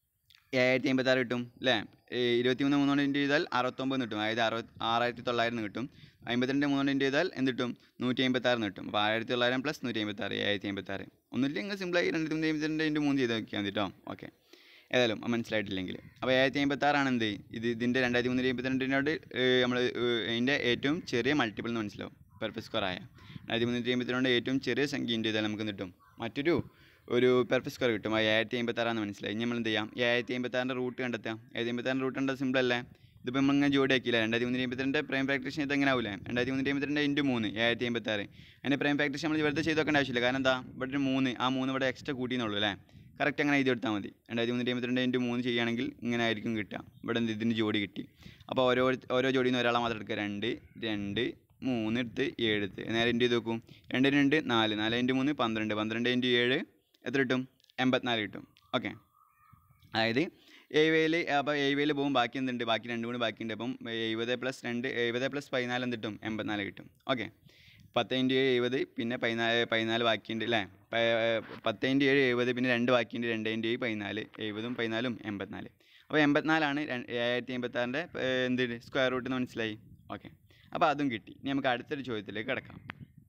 7056 കിട്ടും അല്ലേ? 23 3 കൊണ്ട് ഇൻറ്റു ചെയ്താൽ 69 കിട്ടും, അതായത് 6900 കിട്ടും. 52 3 കൊണ്ട് ഇൻറ്റു ചെയ്താൽ എന്ത് കിട്ടും? 156 കിട്ടും. അപ്പോൾ 1900 പ്ലസ് 156 7056. ഒന്നുമില്ലെങ്കിൽ സിമ്പിളായി 2352 × 3 ചെയ്ത് നോക്കിയാൽ മതി കേട്ടോ. ഓക്കെ, ഏതായാലും മനസ്സിലായിട്ടില്ലെങ്കിൽ അപ്പോൾ 7056 ആണ് എന്ത്? ഇതിൻ്റെ 2352 നമ്മൾ ഇതിൻ്റെ ഏറ്റവും ചെറിയ മൾട്ടിപ്പിൾ എന്ന് മനസ്സിലാവും. പെർഫെക്റ്റ് സ്ക്വയർ ആയ 2352 ഏറ്റവും ചെറിയ സംഖ്യ ഇൻറ്റു ചെയ്താൽ നമുക്ക് കിട്ടും മറ്റൊരു പെർഫെക്റ്റ് സ്ക്വയർ കിട്ടും. 7056 എന്ന് മനസ്സിലായി. ഇനി നമ്മൾ എന്ത് ചെയ്യാം? 7056 റൂട്ട് കണ്ടെത്താം. 7056 റൂട്ട് കണ്ടെത്താൻ സിമ്പിൾ അല്ലേ? ഇതിപ്പോൾ നമ്മളിങ്ങനെ ജോഡി ആക്കിയില്ല. 2352 പ്രൈം ഫാക്ടറേഷൻ ഇത് എങ്ങനെ ആവില്ലേ? 2352 × 3 7056. അതിൻ്റെ പ്രൈം ഫാക്ടറേഷൻ നമ്മൾ വെറുതെ ചെയ്ത് വെക്കേണ്ട ആവശ്യമില്ല. കാരണം എന്താ? ഇവിടെ ഒരു 3, ആ 3 ഇവിടെ എക്സ്ട്രാ കൂട്ടിയെന്നുള്ളൂ അല്ലേ? കറക്റ്റ് അങ്ങനെ എഴുതി എടുത്താൽ മതി. 2352 × 3 ചെയ്യുകയാണെങ്കിൽ ഇങ്ങനെ ആയിരിക്കും കിട്ടുക. ഇവിടെ ഇതിന് ജോഡി കിട്ടി. അപ്പോൾ ഓരോ ജോഡിയിൽ നിന്ന് ഒരാളെ മാത്രം എടുക്കുക. 2 2 3 എടുത്ത് 7 എടുത്ത് നേരെ ഇൻറ്റു ചെയ്ത് നോക്കും. 2 2 4 4 × 3 12 12 × 7 എത്ര കിട്ടും? 84 കിട്ടും. ഓക്കെ, അതായത് 70 അപ്പോൾ 70 പോകും. ബാക്കി എന്തുണ്ട്? ബാക്കി 2 കൂടി ബാക്കിയുണ്ട്. അപ്പം 70 + 2 70 + 14 എന്ത് കിട്ടും? 84 കിട്ടും. ഓക്കെ, 10 × 7 70, പിന്നെ 14 ബാക്കിയുണ്ട് അല്ലേ? 10 × 7 70, പിന്നെ 2 ബാക്കിയുണ്ട്. 2 × 7 14, 70 14 84. അപ്പോൾ 84 7056ൻ്റെ എന്ത് സ്ക്വയർ റൂട്ട് എന്ന് മനസ്സിലായി. ഓക്കെ, അപ്പോൾ അതും കിട്ടി. ഇനി നമുക്ക് അടുത്തൊരു ചോദ്യത്തിലേക്ക് കിടക്കാം.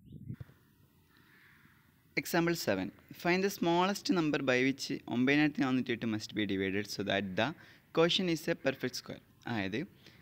Example 7. Find the smallest number by which 9408 must be divided so that the quotient is a perfect square. അതായത്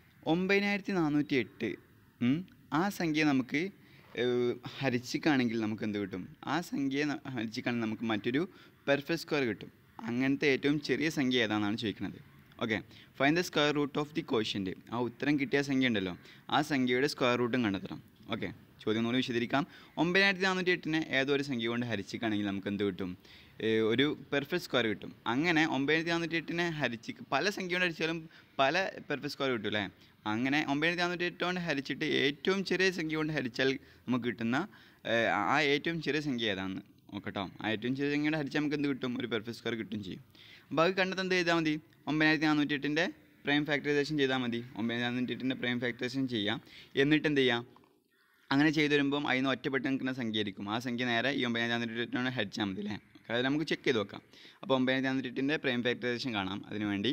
9408 ആ സംഖ്യ നമുക്ക് ഹരിച്ചിക്കാണെങ്കിൽ നമുക്ക് എന്ത് കിട്ടും? ആ സംഖ്യ ഹരിച്ചിക്കാണെങ്കിൽ നമുക്ക് മറ്റൊരു പെർഫെക്റ്റ് സ്ക്വയർ കിട്ടും. അങ്ങനത്തെ ഏറ്റവും ചെറിയ സംഖ്യ ഏതാണെന്നാണ് ചോദിക്കുന്നത്. Okay, find the square root of the quotient. ആ ഉത്തരം കിട്ടിയ സംഖ്യ ഉണ്ടല്ലോ, ആ സംഖ്യയുടെ സ്ക്വയർ റൂട്ടും കണ്ടെത്തണം. ഓക്കെ, ചോദ്യം ഒന്നുകൂടി വിശദീകരിക്കാം. 9408 ഏതോ ഒരു സംഖ്യ കൊണ്ട് ഹരിച്ചിക്കാണെങ്കിൽ നമുക്ക് എന്ത് കിട്ടും? ഒരു പെർഫെക്റ്റ് സ്ക്വയർ കിട്ടും. അങ്ങനെ 9408 ഹരിച്ച് പല സംഖ്യ കൊണ്ട് ഹരിച്ചാലും പല പെർഫെക്റ്റ് സ്ക്വയർ കിട്ടും അല്ലേ? അങ്ങനെ 9408 കൊണ്ട് ഹരിച്ചിട്ട് ഏറ്റവും ചെറിയ സംഖ്യ കൊണ്ട് ഹരിച്ചാൽ നമുക്ക് കിട്ടുന്ന ആ ഏറ്റവും ചെറിയ സംഖ്യ ഏതാണെന്ന് നോക്കട്ടോ. ആ ഏറ്റവും ചെറിയ സംഖ്യ കൊണ്ട് ഹരിച്ചാൽ നമുക്ക് എന്ത് കിട്ടും? ഒരു പെർഫെക്റ്റ് സ്ക്വയർ കിട്ടും ചെയ്യും. അപ്പോൾ അത് കണ്ടെത്താൻ എന്ത് ചെയ്താൽ മതി? 9408 പ്രൈം ഫാക്ടറൈസേഷൻ ചെയ്താൽ മതി. 9408 പ്രൈം ഫാക്ടറൈസേഷൻ ചെയ്യാം. എന്നിട്ട് എന്ത് ചെയ്യാം? അങ്ങനെ ചെയ്തു വരുമ്പം അതിന് ഒറ്റപ്പെട്ട് നിൽക്കുന്ന സംഖ്യ ആയിരിക്കും. ആ സംഖ്യ നേരെ ഈ 9408 ഹരിച്ചാൽ മതി അല്ലേ? അതായത് നമുക്ക് ചെക്ക് ചെയ്ത് നോക്കാം. അപ്പോൾ 9408 പ്രൈം ഫാക്ടറൈസേഷൻ കാണാം. അതിന് വേണ്ടി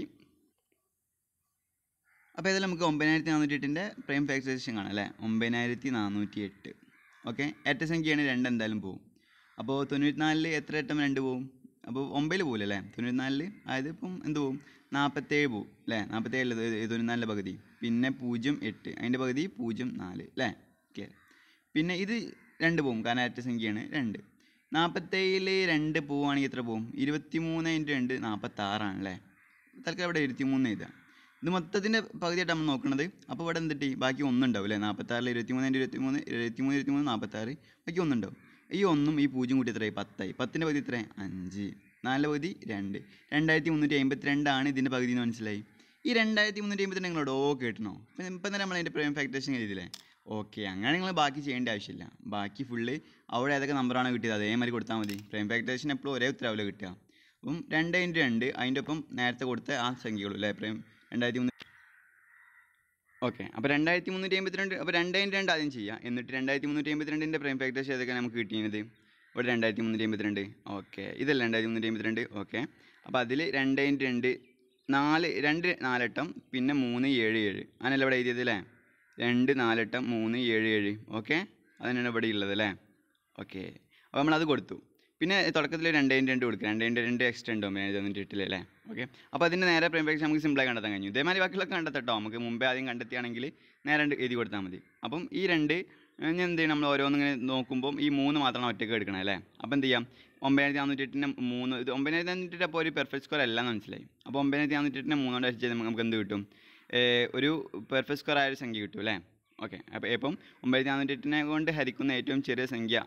അപ്പോൾ ഇതിൽ നമുക്ക് 9408 പ്രൈം ഫാക്ടറൈസേഷൻ കാണാം അല്ലേ? 9408. ഓക്കെ, ഏറ്റ സംഖ്യയാണ് 2 എന്തായാലും പോവും. അപ്പോൾ 94 എത്ര വട്ടം 2 പോവും? അപ്പോൾ 9 പോകില്ല അല്ലേ? 94 അതായത് ഇപ്പം എന്ത് പോവും? 47 പോവും അല്ലേ? 47 94 പകുതി, പിന്നെ 0.8 അതിൻ്റെ പകുതി 0.4 അല്ലേ? ഓക്കെ, പിന്നെ ഇത് 2 പോവും, കാരണം ഏറ്റ സംഖ്യയാണ് 2. 47 2 പോവുകയാണെങ്കിൽ എത്ര പോവും? 23 × 2 46 ആണല്ലേ? തൽക്കാലം ഇവിടെ 23 എഴുതാം. ഇത് മൊത്തത്തിൻ്റെ പകുതിയായിട്ട് നമ്മൾ നോക്കുന്നത്. അപ്പോൾ ഇവിടെ എന്തിട്ട് ബാക്കി 1 ഉണ്ടാവും അല്ലേ? 46 23 × 23 23 46, ബാക്കി 1 ഉണ്ടാവും. ഈ 1ഉം ഈ 0 കൂട്ടി എത്രയായി? 10 ആയി. 10ൻ്റെ പകുതി എത്രയായി? 5. 4 പകുതി 2. 2352 ആണ് ഇതിൻ്റെ പകുതി എന്ന് മനസ്സിലായി. ഈ 2352 നിങ്ങളോട് കേട്ടണോ? ഇപ്പം തന്നെ നമ്മൾ അതിൻ്റെ പ്രൈം ഫാക്ടറേഷൻ എഴുതിയില്ലേ? ഓക്കെ, അങ്ങനെ നിങ്ങൾ ബാക്കി ചെയ്യേണ്ട ആവശ്യമില്ല. ബാക്കി ഫുള്ള് അവിടെ ഏതൊക്കെ നമ്പറാണ് കിട്ടിയത് അതേമാതിരി കൊടുത്താൽ മതി. പ്രൈം ഫാക്ടറേഷൻ എപ്പോഴും ഒരേ ഉത്തരവില്ല കിട്ടുക. അപ്പം 2 × 2 അതിൻ്റെ ഒപ്പം നേരത്തെ കൊടുത്ത ആ സംഖ്യകളും അല്ലേ, പ്രൈം 2300. ഓക്കെ, അപ്പോൾ 2352. അപ്പോൾ 2 × 2 ആദ്യം ചെയ്യാം. എന്നിട്ട് 2352 പ്രൈം ഫാക്ടറേഷൻ ഏതൊക്കെയാണ് നമുക്ക് കിട്ടിയത്? ഇവിടെ 2352. ഓക്കെ, ഇതല്ല 2352. ഓക്കെ, അപ്പോൾ അതിൽ 2 × 2 2 4 പിന്നെ 3 7 7 അങ്ങനെയല്ല ഇവിടെ എഴുതിയത് അല്ലേ? 2 4 3 7 7. ഓക്കെ, അതന്നെയാണ് ഇവിടെ ഉള്ളത് അല്ലേ? ഓക്കെ, അപ്പോൾ നമ്മളത് കൊടുത്തു. പിന്നെ തുടക്കത്തിൽ 2 × 2 കൊടുക്കുക. 2 × 2 എക്സ്ട്രാ ഉണ്ടോ തന്നിട്ടില്ല അല്ലേ? ഓക്കെ, അപ്പോൾ അതിൻ്റെ നേരെ പ്രൈം ഫാക്ടറേഷൻ നമുക്ക് സിമ്പിളായി കണ്ടെത്താൻ കഴിഞ്ഞു. ഇതേമാതിരി ബാക്കിയുള്ളതൊക്കെ കണ്ടെത്തട്ടോ. നമുക്ക് മുമ്പേ ആദ്യം കണ്ടെത്തിയാണെങ്കിൽ നേരെ എഴുതി കൊടുത്താൽ മതി. അപ്പം ഈ 2 ഞാൻ എന്ത് ചെയ്യണം, നമ്മൾ ഓരോന്നിങ്ങനെ നോക്കുമ്പം ഈ 3 മാത്രമാണ് ഒറ്റയ്ക്ക് എടുക്കണം അല്ലേ? അപ്പോൾ എന്ത് ചെയ്യാം, 9408 3 ഇത് 9408 അപ്പോൾ ഒരു പെർഫെക്റ്റ് സ്ക്വയർ അല്ല എന്ന് മനസ്സിലായി. അപ്പോൾ 9408 3 കൊണ്ട് ഹരിച്ചാൽ നമുക്ക് എന്ത് കിട്ടും? ഒരു പെർഫെക്റ്റ് സ്ക്വയർ ആയൊരു സംഖ്യ കിട്ടും അല്ലേ? ഓക്കെ, അപ്പോൾ ഇപ്പം 9408 കൊണ്ട് ഹരിക്കുന്ന ഏറ്റവും ചെറിയ സംഖ്യ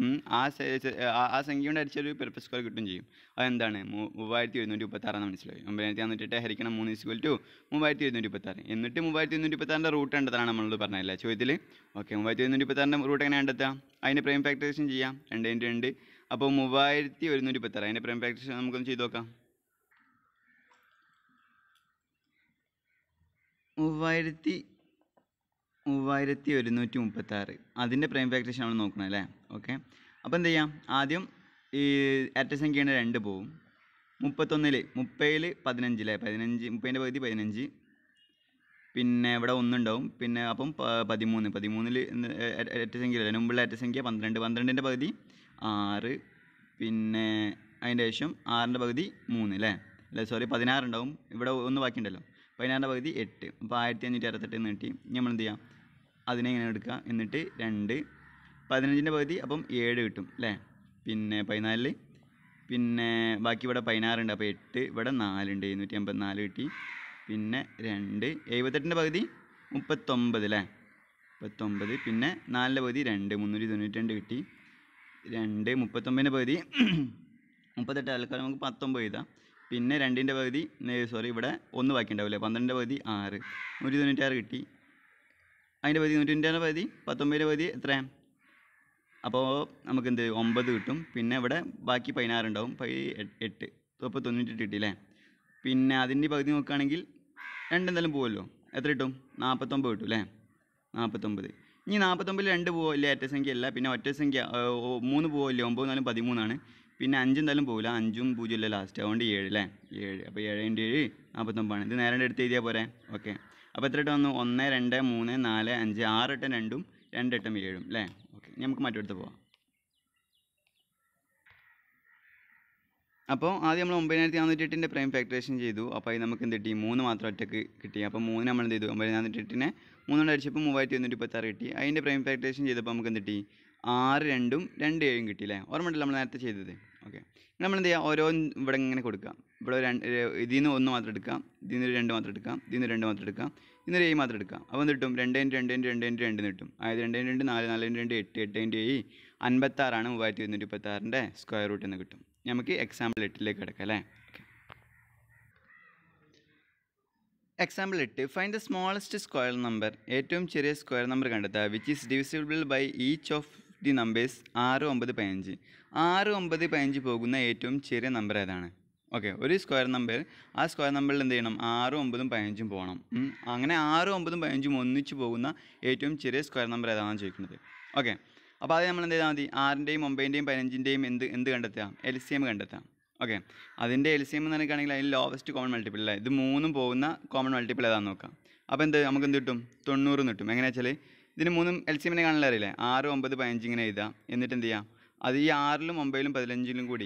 ആ സംഖ്യ കൊണ്ട് ഹരിച്ചൊരു പെർഫെക്റ്റ് സ്ക്വയർ കിട്ടും ചെയ്യും. അതെന്താണ്? 3736 മനസ്സിലായി. 9408 ഹരിക്കണം 3 = 3736. എന്നിട്ട് 3736 റൂട്ട് കണ്ടെത്താനാണ് നമ്മളോട് പറഞ്ഞതല്ലേ ചോദ്യത്തിൽ? ഓക്കെ, 3736 റൂട്ട് എങ്ങനെ കണ്ടെത്താം? അതിൻ്റെ പ്രൈം ഫാക്ടറേഷൻ ചെയ്യാം. 2 × 2. അപ്പോൾ 3136 അതിൻ്റെ പ്രൈം ഫാക്ടറേഷൻ നമുക്കൊന്ന് ചെയ്ത് നോക്കാം. 3136 അതിൻ്റെ പ്രൈം ഫാക്ടറേഷൻ നമ്മൾ നോക്കണം അല്ലേ? ഓക്കെ, അപ്പോൾ എന്ത് ചെയ്യാം, ആദ്യം ഈ ഇരട്ടസംഖ്യയുടെ 2 പോവും. 31 30 15 അല്ലേ? 15 30ൻ്റെ പകുതി 15. പിന്നെ ഇവിടെ 1 ഉണ്ടാവും. പിന്നെ അപ്പം 13 ഇരട്ടസംഖ്യ അല്ലേ? മുമ്പുള്ള ഇരട്ടസംഖ്യ 12. 12ൻ്റെ പകുതി 6. പിന്നെ അതിൻ്റെ ശേഷം 6ൻ്റെ പകുതി 3 അല്ലേ? 16 ഉണ്ടാവും. ഇവിടെ 1 ബാക്കിയുണ്ടല്ലോ. 16ൻ്റെ പകുതി 8. അപ്പോൾ 1568 നീട്ടി. നമ്മൾ എന്ത് ചെയ്യാം, അതിനെ ഇങ്ങനെ എടുക്കുക. എന്നിട്ട് 2 15ൻ്റെ പകുതി അപ്പം 7 കിട്ടും അല്ലേ? പിന്നെ 14. പിന്നെ ബാക്കി ഇവിടെ 16 ഉണ്ട്. അപ്പോൾ 8. ഇവിടെ 4 ഉണ്ട്. 784 കിട്ടി. പിന്നെ 2 78ൻ്റെ പകുതി 39 അല്ലേ? 39. പിന്നെ 4ൻ്റെ പകുതി 2 392 കിട്ടി. 2 39ൻ്റെ പകുതി 38 ആൾക്കാർ നമുക്ക് 19 എഴുതാം. പിന്നെ 2ൻ്റെ പകുതി ഇവിടെ 1 ബാക്കി ഉണ്ടാവില്ലേ? 12ൻ്റെ പകുതി 6 196 കിട്ടി. അതിൻ്റെ പകുതി 196ൻ്റെ പകുതി 19ൻ്റെ പകുതി എത്ര? അപ്പോൾ നമുക്ക് എന്ത് 9 കിട്ടും. പിന്നെ ഇവിടെ ബാക്കി 16 ഉണ്ടാവും. 8 അപ്പോൾ 98 കിട്ടി അല്ലേ? പിന്നെ അതിൻ്റെ പകുതി നോക്കുകയാണെങ്കിൽ 2 എന്തായാലും പോകുമല്ലോ. എത്ര കിട്ടും? 49 കിട്ടും അല്ലേ? 49. ഇനി 49 2 പോവില്ല, ഒറ്റസംഖ്യ അല്ല. പിന്നെ ഒറ്റ സംഖ്യ 3 പോവില്ല. 9 4 13. പിന്നെ 5 എന്തായാലും പോകില്ല. 5ഉം 0 ഇല്ല ലാസ്റ്റ്. അതുകൊണ്ട് 7 അല്ലേ? 7. അപ്പോൾ 7 × 7 49. ഇത് നേരെ എടുത്ത് എഴുതിയാൽ പോരെ? ഓക്കെ, അപ്പോൾ എത്ര ഇട്ട് വന്നു? 1 2 3 4 5 6 8 2 2 8 7 അല്ലേ? ഓക്കെ, നമുക്ക് മറ്റെടുത്ത് പോവാം. അപ്പോൾ ആദ്യം നമ്മൾ 9408 പ്രൈം ഫാക്ടറേഷൻ ചെയ്തു. അപ്പോൾ അത് നമുക്ക് എന്ത് കിട്ടി? 3 മാത്രം ഒറ്റക്ക് കിട്ടി. അപ്പോൾ 3 നമ്മൾ എന്ത് ചെയ്തു? 9408 3 കൊണ്ട് അടിച്ചപ്പോൾ 3136 കിട്ടി. അതിൻ്റെ പ്രൈം ഫാക്ടറേഷൻ ചെയ്തപ്പോൾ നമുക്ക് എന്ത് കിട്ടി? 6 2 2 7 കിട്ടി അല്ലേ? ഓർമ്മയുണ്ടല്ലോ നമ്മൾ നേരത്തെ ചെയ്തത്? ഓക്കെ, നമ്മൾ എന്ത് ചെയ്യുക, ഓരോ ഇവിടെ ഇങ്ങനെ കൊടുക്കാം. ഇവിടെ ഇതിൽ നിന്ന് 1 മാത്രം എടുക്കാം, ഇതിൽ നിന്ന് 2 മാത്രം എടുക്കാം, ഇതിൽ നിന്ന് 2 മാത്രം എടുക്കാം, ഇതിൽ നിന്ന് 7 മാത്രം എടുക്കാം. അപ്പോൾ എന്ത് കിട്ടും? 2 × 2 × 2 × 2 കിട്ടും. അതായത് 2 × 2 4 4 × 2 8 8 × 7 56 3136ൻ്റെ സ്ക്വയർ റൂട്ട് എന്ന് കിട്ടും. നമുക്ക് എക്സാമ്പിൾ 8ലേക്ക് കിടക്കാം അല്ലേ? Example 8. Find the smallest square number. ഏറ്റവും ചെറിയ സ്ക്വയർ നമ്പർ കണ്ടെത്തുക. Which is divisible by each of the numbers 6 9 15. 6 9 15 പോകുന്ന ഏറ്റവും ചെറിയ നമ്പർ ഏതാണ്? ഓക്കെ, ഒരു സ്ക്വയർ നമ്പർ, ആ സ്ക്വയർ നമ്പറിൽ എന്ത് ചെയ്യണം? 6 9 15 പോകണം. അങ്ങനെ 6 9 15 ഒന്നിച്ച് പോകുന്ന ഏറ്റവും ചെറിയ സ്ക്വയർ നമ്പർ ഏതാണെന്ന് ചോദിക്കുന്നത്. ഓക്കെ, അപ്പോൾ അത് നമ്മൾ എന്ത് ചെയ്താൽ മതി? 6ൻ്റെയും 9ൻ്റെയും 15ൻ്റെയും എന്ത് കണ്ടെത്താം? LCM കണ്ടെത്താം. ഓക്കെ, അതിൻ്റെ LCM എന്ന് പറയുകയാണെങ്കിൽ അതിൽ ലോവസ്റ്റ് കോമൺ മൾട്ടിപ്പിൾ അല്ലേ? ഇത് 3 പോകുന്ന കോമൺ മൾട്ടിപ്പിൾ ഏതാണെന്ന് നോക്കാം. അപ്പോൾ നമുക്ക് എന്ത് കിട്ടും? 90 കിട്ടും. എങ്ങനെയാ വെച്ചാൽ ഇതിന് 3 LCMനെ കാണാൻ അറിയില്ലേ? 6 9 15 ഇങ്ങനെ എഴുതാം. എന്നിട്ട് എന്ത് ചെയ്യാം, അത് ഈ 6ലും 9ലും 15ലും കൂടി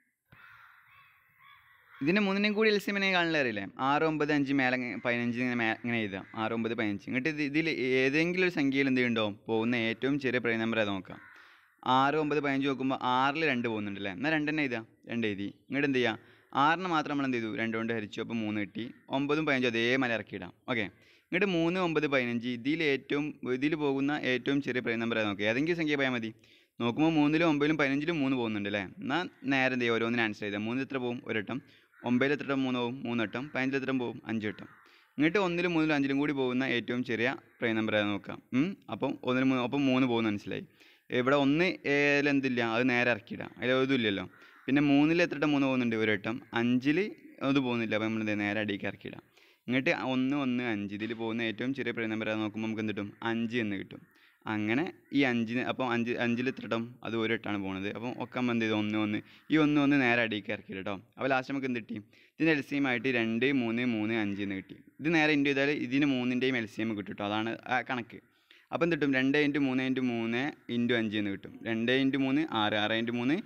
ഇതിൻ്റെ 3നെയും കൂടി LCMനെ കാണാൻ അറിയില്ലേ? 6 9 5 മേലെ 15 ഇങ്ങനെ എഴുതാം. 6 9 15. എന്നിട്ട് ഇതിൽ ഏതെങ്കിലും ഒരു സംഖ്യയിൽ എന്ത് ഉണ്ടാവും? പോകുന്ന ഏറ്റവും ചെറിയ പ്രൈം നമ്പർ ഏതാ നോക്കാം. 6 9 15 നോക്കുമ്പോൾ 6ൽ 2 പോകുന്നുണ്ടല്ലേ? എന്നാൽ 2 തന്നെ എഴുതാം. 2 എഴുതി. ഇങ്ങോട്ട് എന്ത് ചെയ്യുക? 6ന് മാത്രം നമ്മൾ എന്ത് ചെയ്തു? 2 കൊണ്ട് ഹരിച്ചു. അപ്പോൾ 3 കിട്ടി. 9ഉം 15 അതേമാതിരി ഇറക്കിയിടാം. ഓക്കെ, ഇങ്ങോട്ട് 3 9 15 ഇതിൽ പോകുന്ന ഏറ്റവും ചെറിയ പ്രൈം നമ്പർ ഏതാ നോക്കുക. ഏതെങ്കിലും സംഖ്യ പോയാൽ മതി. നോക്കുമ്പോൾ 3ലും 9ലും 15ലും 3 പോകുന്നുണ്ട് അല്ലേ? എന്നാൽ നേരെ എന്ത് ചെയ്യുക? ഓരോന്നിന് ആൻസർ ചെയ്താൽ 3 എത്ര പോകും? 1 വട്ടം. 9 എത്ര 3 പോകും? 3 വട്ടം. 15 എത്ര പോകും? 5 വട്ടം. എന്നിട്ട് 1 3 5 കൂടി പോകുന്ന ഏറ്റവും ചെറിയ പ്രൈം നമ്പർ ഏതാ നോക്കാം. അപ്പം 1 3 അപ്പം 3 പോകുന്നു മനസ്സിലായി. ഇവിടെ 1 എന്തില്ല, അത് നേരെ ഇറക്കിയിടാം, അതിലൊന്നും ഇല്ലല്ലോ. പിന്നെ 3 എത്ര 3 പോകുന്നുണ്ട്, ഒരു വട്ടം. 5 അത് പോകുന്നില്ല, അപ്പം നമ്മൾ നേരെ അടിയിലേക്ക് ഇറക്കിയിടാം. എന്നിട്ട് 1 1 5 ഇതിൽ പോകുന്ന ഏറ്റവും ചെറിയ പ്രൈം നമ്പർ ഏതാ നോക്കുമ്പോൾ നമുക്ക് എന്ത് കിട്ടും, 5 എന്ന് കിട്ടും. അങ്ങനെ ഈ 5 അപ്പം 5 എത്ര ഇട്ടം, അത് ഒരു ഇട്ടാണ് പോകുന്നത്. അപ്പം ഒക്കെ നമ്മൾ എന്ത് ചെയ്തു, 1 1 ഈ 1 1 നേരെ അടിയിലേക്ക് ഇറക്കി കേട്ടോ. അപ്പോൾ ലാസ്റ്റ് നമുക്ക് എന്ത് കിട്ടി, ഇതിൻ്റെ LCM ആയിട്ട് 2 3 3 5 എന്ന് കിട്ടി. ഇത് നേരെ ഇൻറ്റു ചെയ്താൽ ഇതിന് 3ൻ്റെയും LCM കിട്ടും കേട്ടോ. അതാണ് കണക്ക്. അപ്പം എന്ത് കിട്ടും, 2 × 3 × 3 × 5 എന്ന് കിട്ടും. 2 × 3 6 6 × 3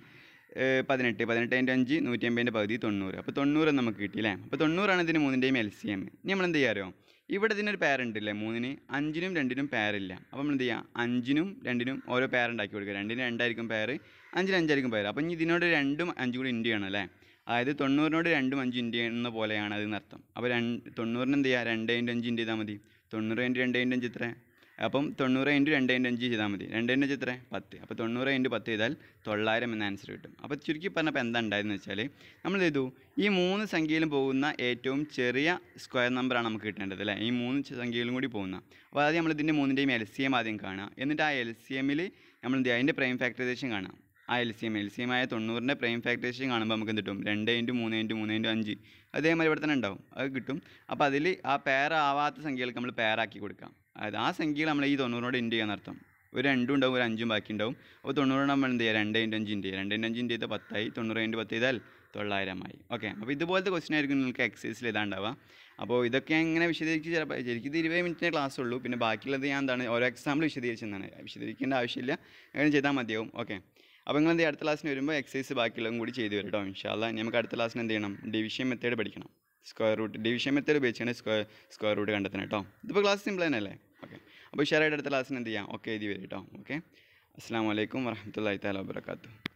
18 18 × 5 150ൻ്റെ പകുതി 90. അപ്പോൾ 90 നമുക്ക് കിട്ടി അല്ലേ. അപ്പോൾ 90 ഇതിന് 3ൻ്റെയും LCM. ഇനി നമ്മൾ എന്ത് ചെയ്യാറോ, ഇവിടെ ഇതിനൊരു പേരുണ്ടല്ലേ 3-ന്, 5-നും 2-നും പേരില്ല. അപ്പോൾ നമ്മൾ എന്ത് ചെയ്യുക, 5-നും 2-നും ഓരോ പേരുണ്ടാക്കി കൊടുക്കുക. 2-ന് 2 ആയിരിക്കും പേര്, 5-ന് 5 ആയിരിക്കും പേര്. അപ്പോൾ ഇനി ഇതിനോട് 2ഉം 5 കൂടി ഇൻറ്റു ചെയ്യണം അല്ലേ. അതായത് 90-നോട് 2ഉം 5 ഇൻറ്റു ചെയ്യുന്ന പോലെയാണ് അതിനർത്ഥം. അപ്പോൾ 90-ന് എന്ത് ചെയ്യുക, 2 × 5 ഇൻറ്റു ചെയ്താൽ മതി. 90 × 2 × 5 എത്ര, അപ്പം 90 × 2 × 5 ചെയ്താൽ മതി. 2 × 5 എത്ര, 10. അപ്പോൾ 90 × 10 ചെയ്താൽ 900 എന്ന ആൻസർ കിട്ടും. അപ്പോൾ ചുരുക്കി പറഞ്ഞപ്പോൾ എന്താ ഉണ്ടായതെന്ന് വെച്ചാൽ, നമ്മൾ ചെയ്തു ഈ 3 സംഖ്യയിലും പോകുന്ന ഏറ്റവും ചെറിയ സ്ക്വയർ നമ്പറാണ് നമുക്ക് കിട്ടേണ്ടത് അല്ലേ. ഈ 3 സംഖ്യയിലും കൂടി പോകുന്ന. അപ്പോൾ ആദ്യം നമ്മൾ ഇതിൻ്റെ 3ൻ്റെയും LCM ആദ്യം കാണുക. എന്നിട്ട് ആ LCMൽ നമ്മൾ എന്ത് ചെയ്യുക, അതിൻ്റെ പ്രൈം ഫാക്ടറൈസേഷൻ കാണാം. ആ LCM ആയ 90ൻ്റെ പ്രൈം ഫാക്ടറൈസേഷൻ കാണുമ്പോൾ നമുക്ക് എന്ത് കിട്ടും, 2 × 3 × 3 × 5 അതേമാതിരി ഇവിടെ തന്നെ ഉണ്ടാവും, അത് കിട്ടും. അപ്പോൾ അതിൽ ആ പേരാവാത്ത സംഖ്യകൾക്ക് നമ്മൾ പേരാക്കി കൊടുക്കാം. അതായത് ആ സംഖ്യകൾ നമ്മൾ ഈ 90-നോട് ഇൻറ്റു ചെയ്യാൻ അർത്ഥം. ഒരു 2 ഉണ്ടാവും, ഒരു 5ഉം ബാക്കി ഉണ്ടാവും. അപ്പോൾ 90 നമ്മൾ എന്ത് ചെയ്യുക, 2 × 5 ഇൻറ്റു ചെയ്യുക. 2 × 5 ഇൻറ്റു ചെയ്താൽ 10 ആയി. 90 × 10 ചെയ്താൽ 900 ആയി. ഓക്കെ. അപ്പോൾ ഇതുപോലത്തെ ക്വസ്റ്റ്യൻ ആയിരിക്കും നിങ്ങൾക്ക് എക്സസൈസിൽ ഇതാണ്ടാവുക. അപ്പോൾ ഇതൊക്കെ ഇങ്ങനെ വിശദീകരിച്ച് ചിലപ്പോൾ ശരിക്കും ഇത് 20 മിനിറ്റിൻ്റെ ക്ലാസ് ഉള്ളൂ. പിന്നെ ബാക്കിയുള്ളത് ഞാൻ എന്താണ് ഓരോ എക്സാമ്പിൾ വിശദീകരിച്ചെന്നാണ്. വിശദീകരിക്കേണ്ട ആവശ്യമില്ല, അങ്ങനെ ചെയ്താൽ മതിയാവും. ഓക്കെ. അപ്പോൾ നിങ്ങൾ എന്ത് അടുത്ത ക്ലാസ്സിന് വരുമ്പോൾ എക്സസൈസ് ബാക്കിയുള്ളതും കൂടി ചെയ്തു വരും കേട്ടോ. ഇൻഷാ അല്ലാഹ് നമുക്ക് അടുത്ത ക്ലാസ്സിന് എന്ത് ചെയ്യണം, ഡിവിഷൻ മെത്തേഡ് പഠിക്കണം. സ്ക്വയർ റൂട്ട് ഡിവിഷൻ മെത്തേഡ് ഉപയോഗിച്ചാണ് സ്ക്വയർ റൂട്ട് കണ്ടെത്തണം കേട്ടോ. ഇതിപ്പോൾ ക്ലാസ് സിമ്പിൾ തന്നെയല്ലേ. ഓക്കെ. അപ്പോൾ ഉഷാറായിട്ട് അടുത്ത ക്ലാസ്സിന് എന്ത് ചെയ്യാം, ഓക്കെ എഴുതി വരും കേട്ടോ. ഓക്കെ. അസ്സലാമു അലൈക്കും വറഹ്മത്തുള്ളാഹി തആല വബറകാതുഹു.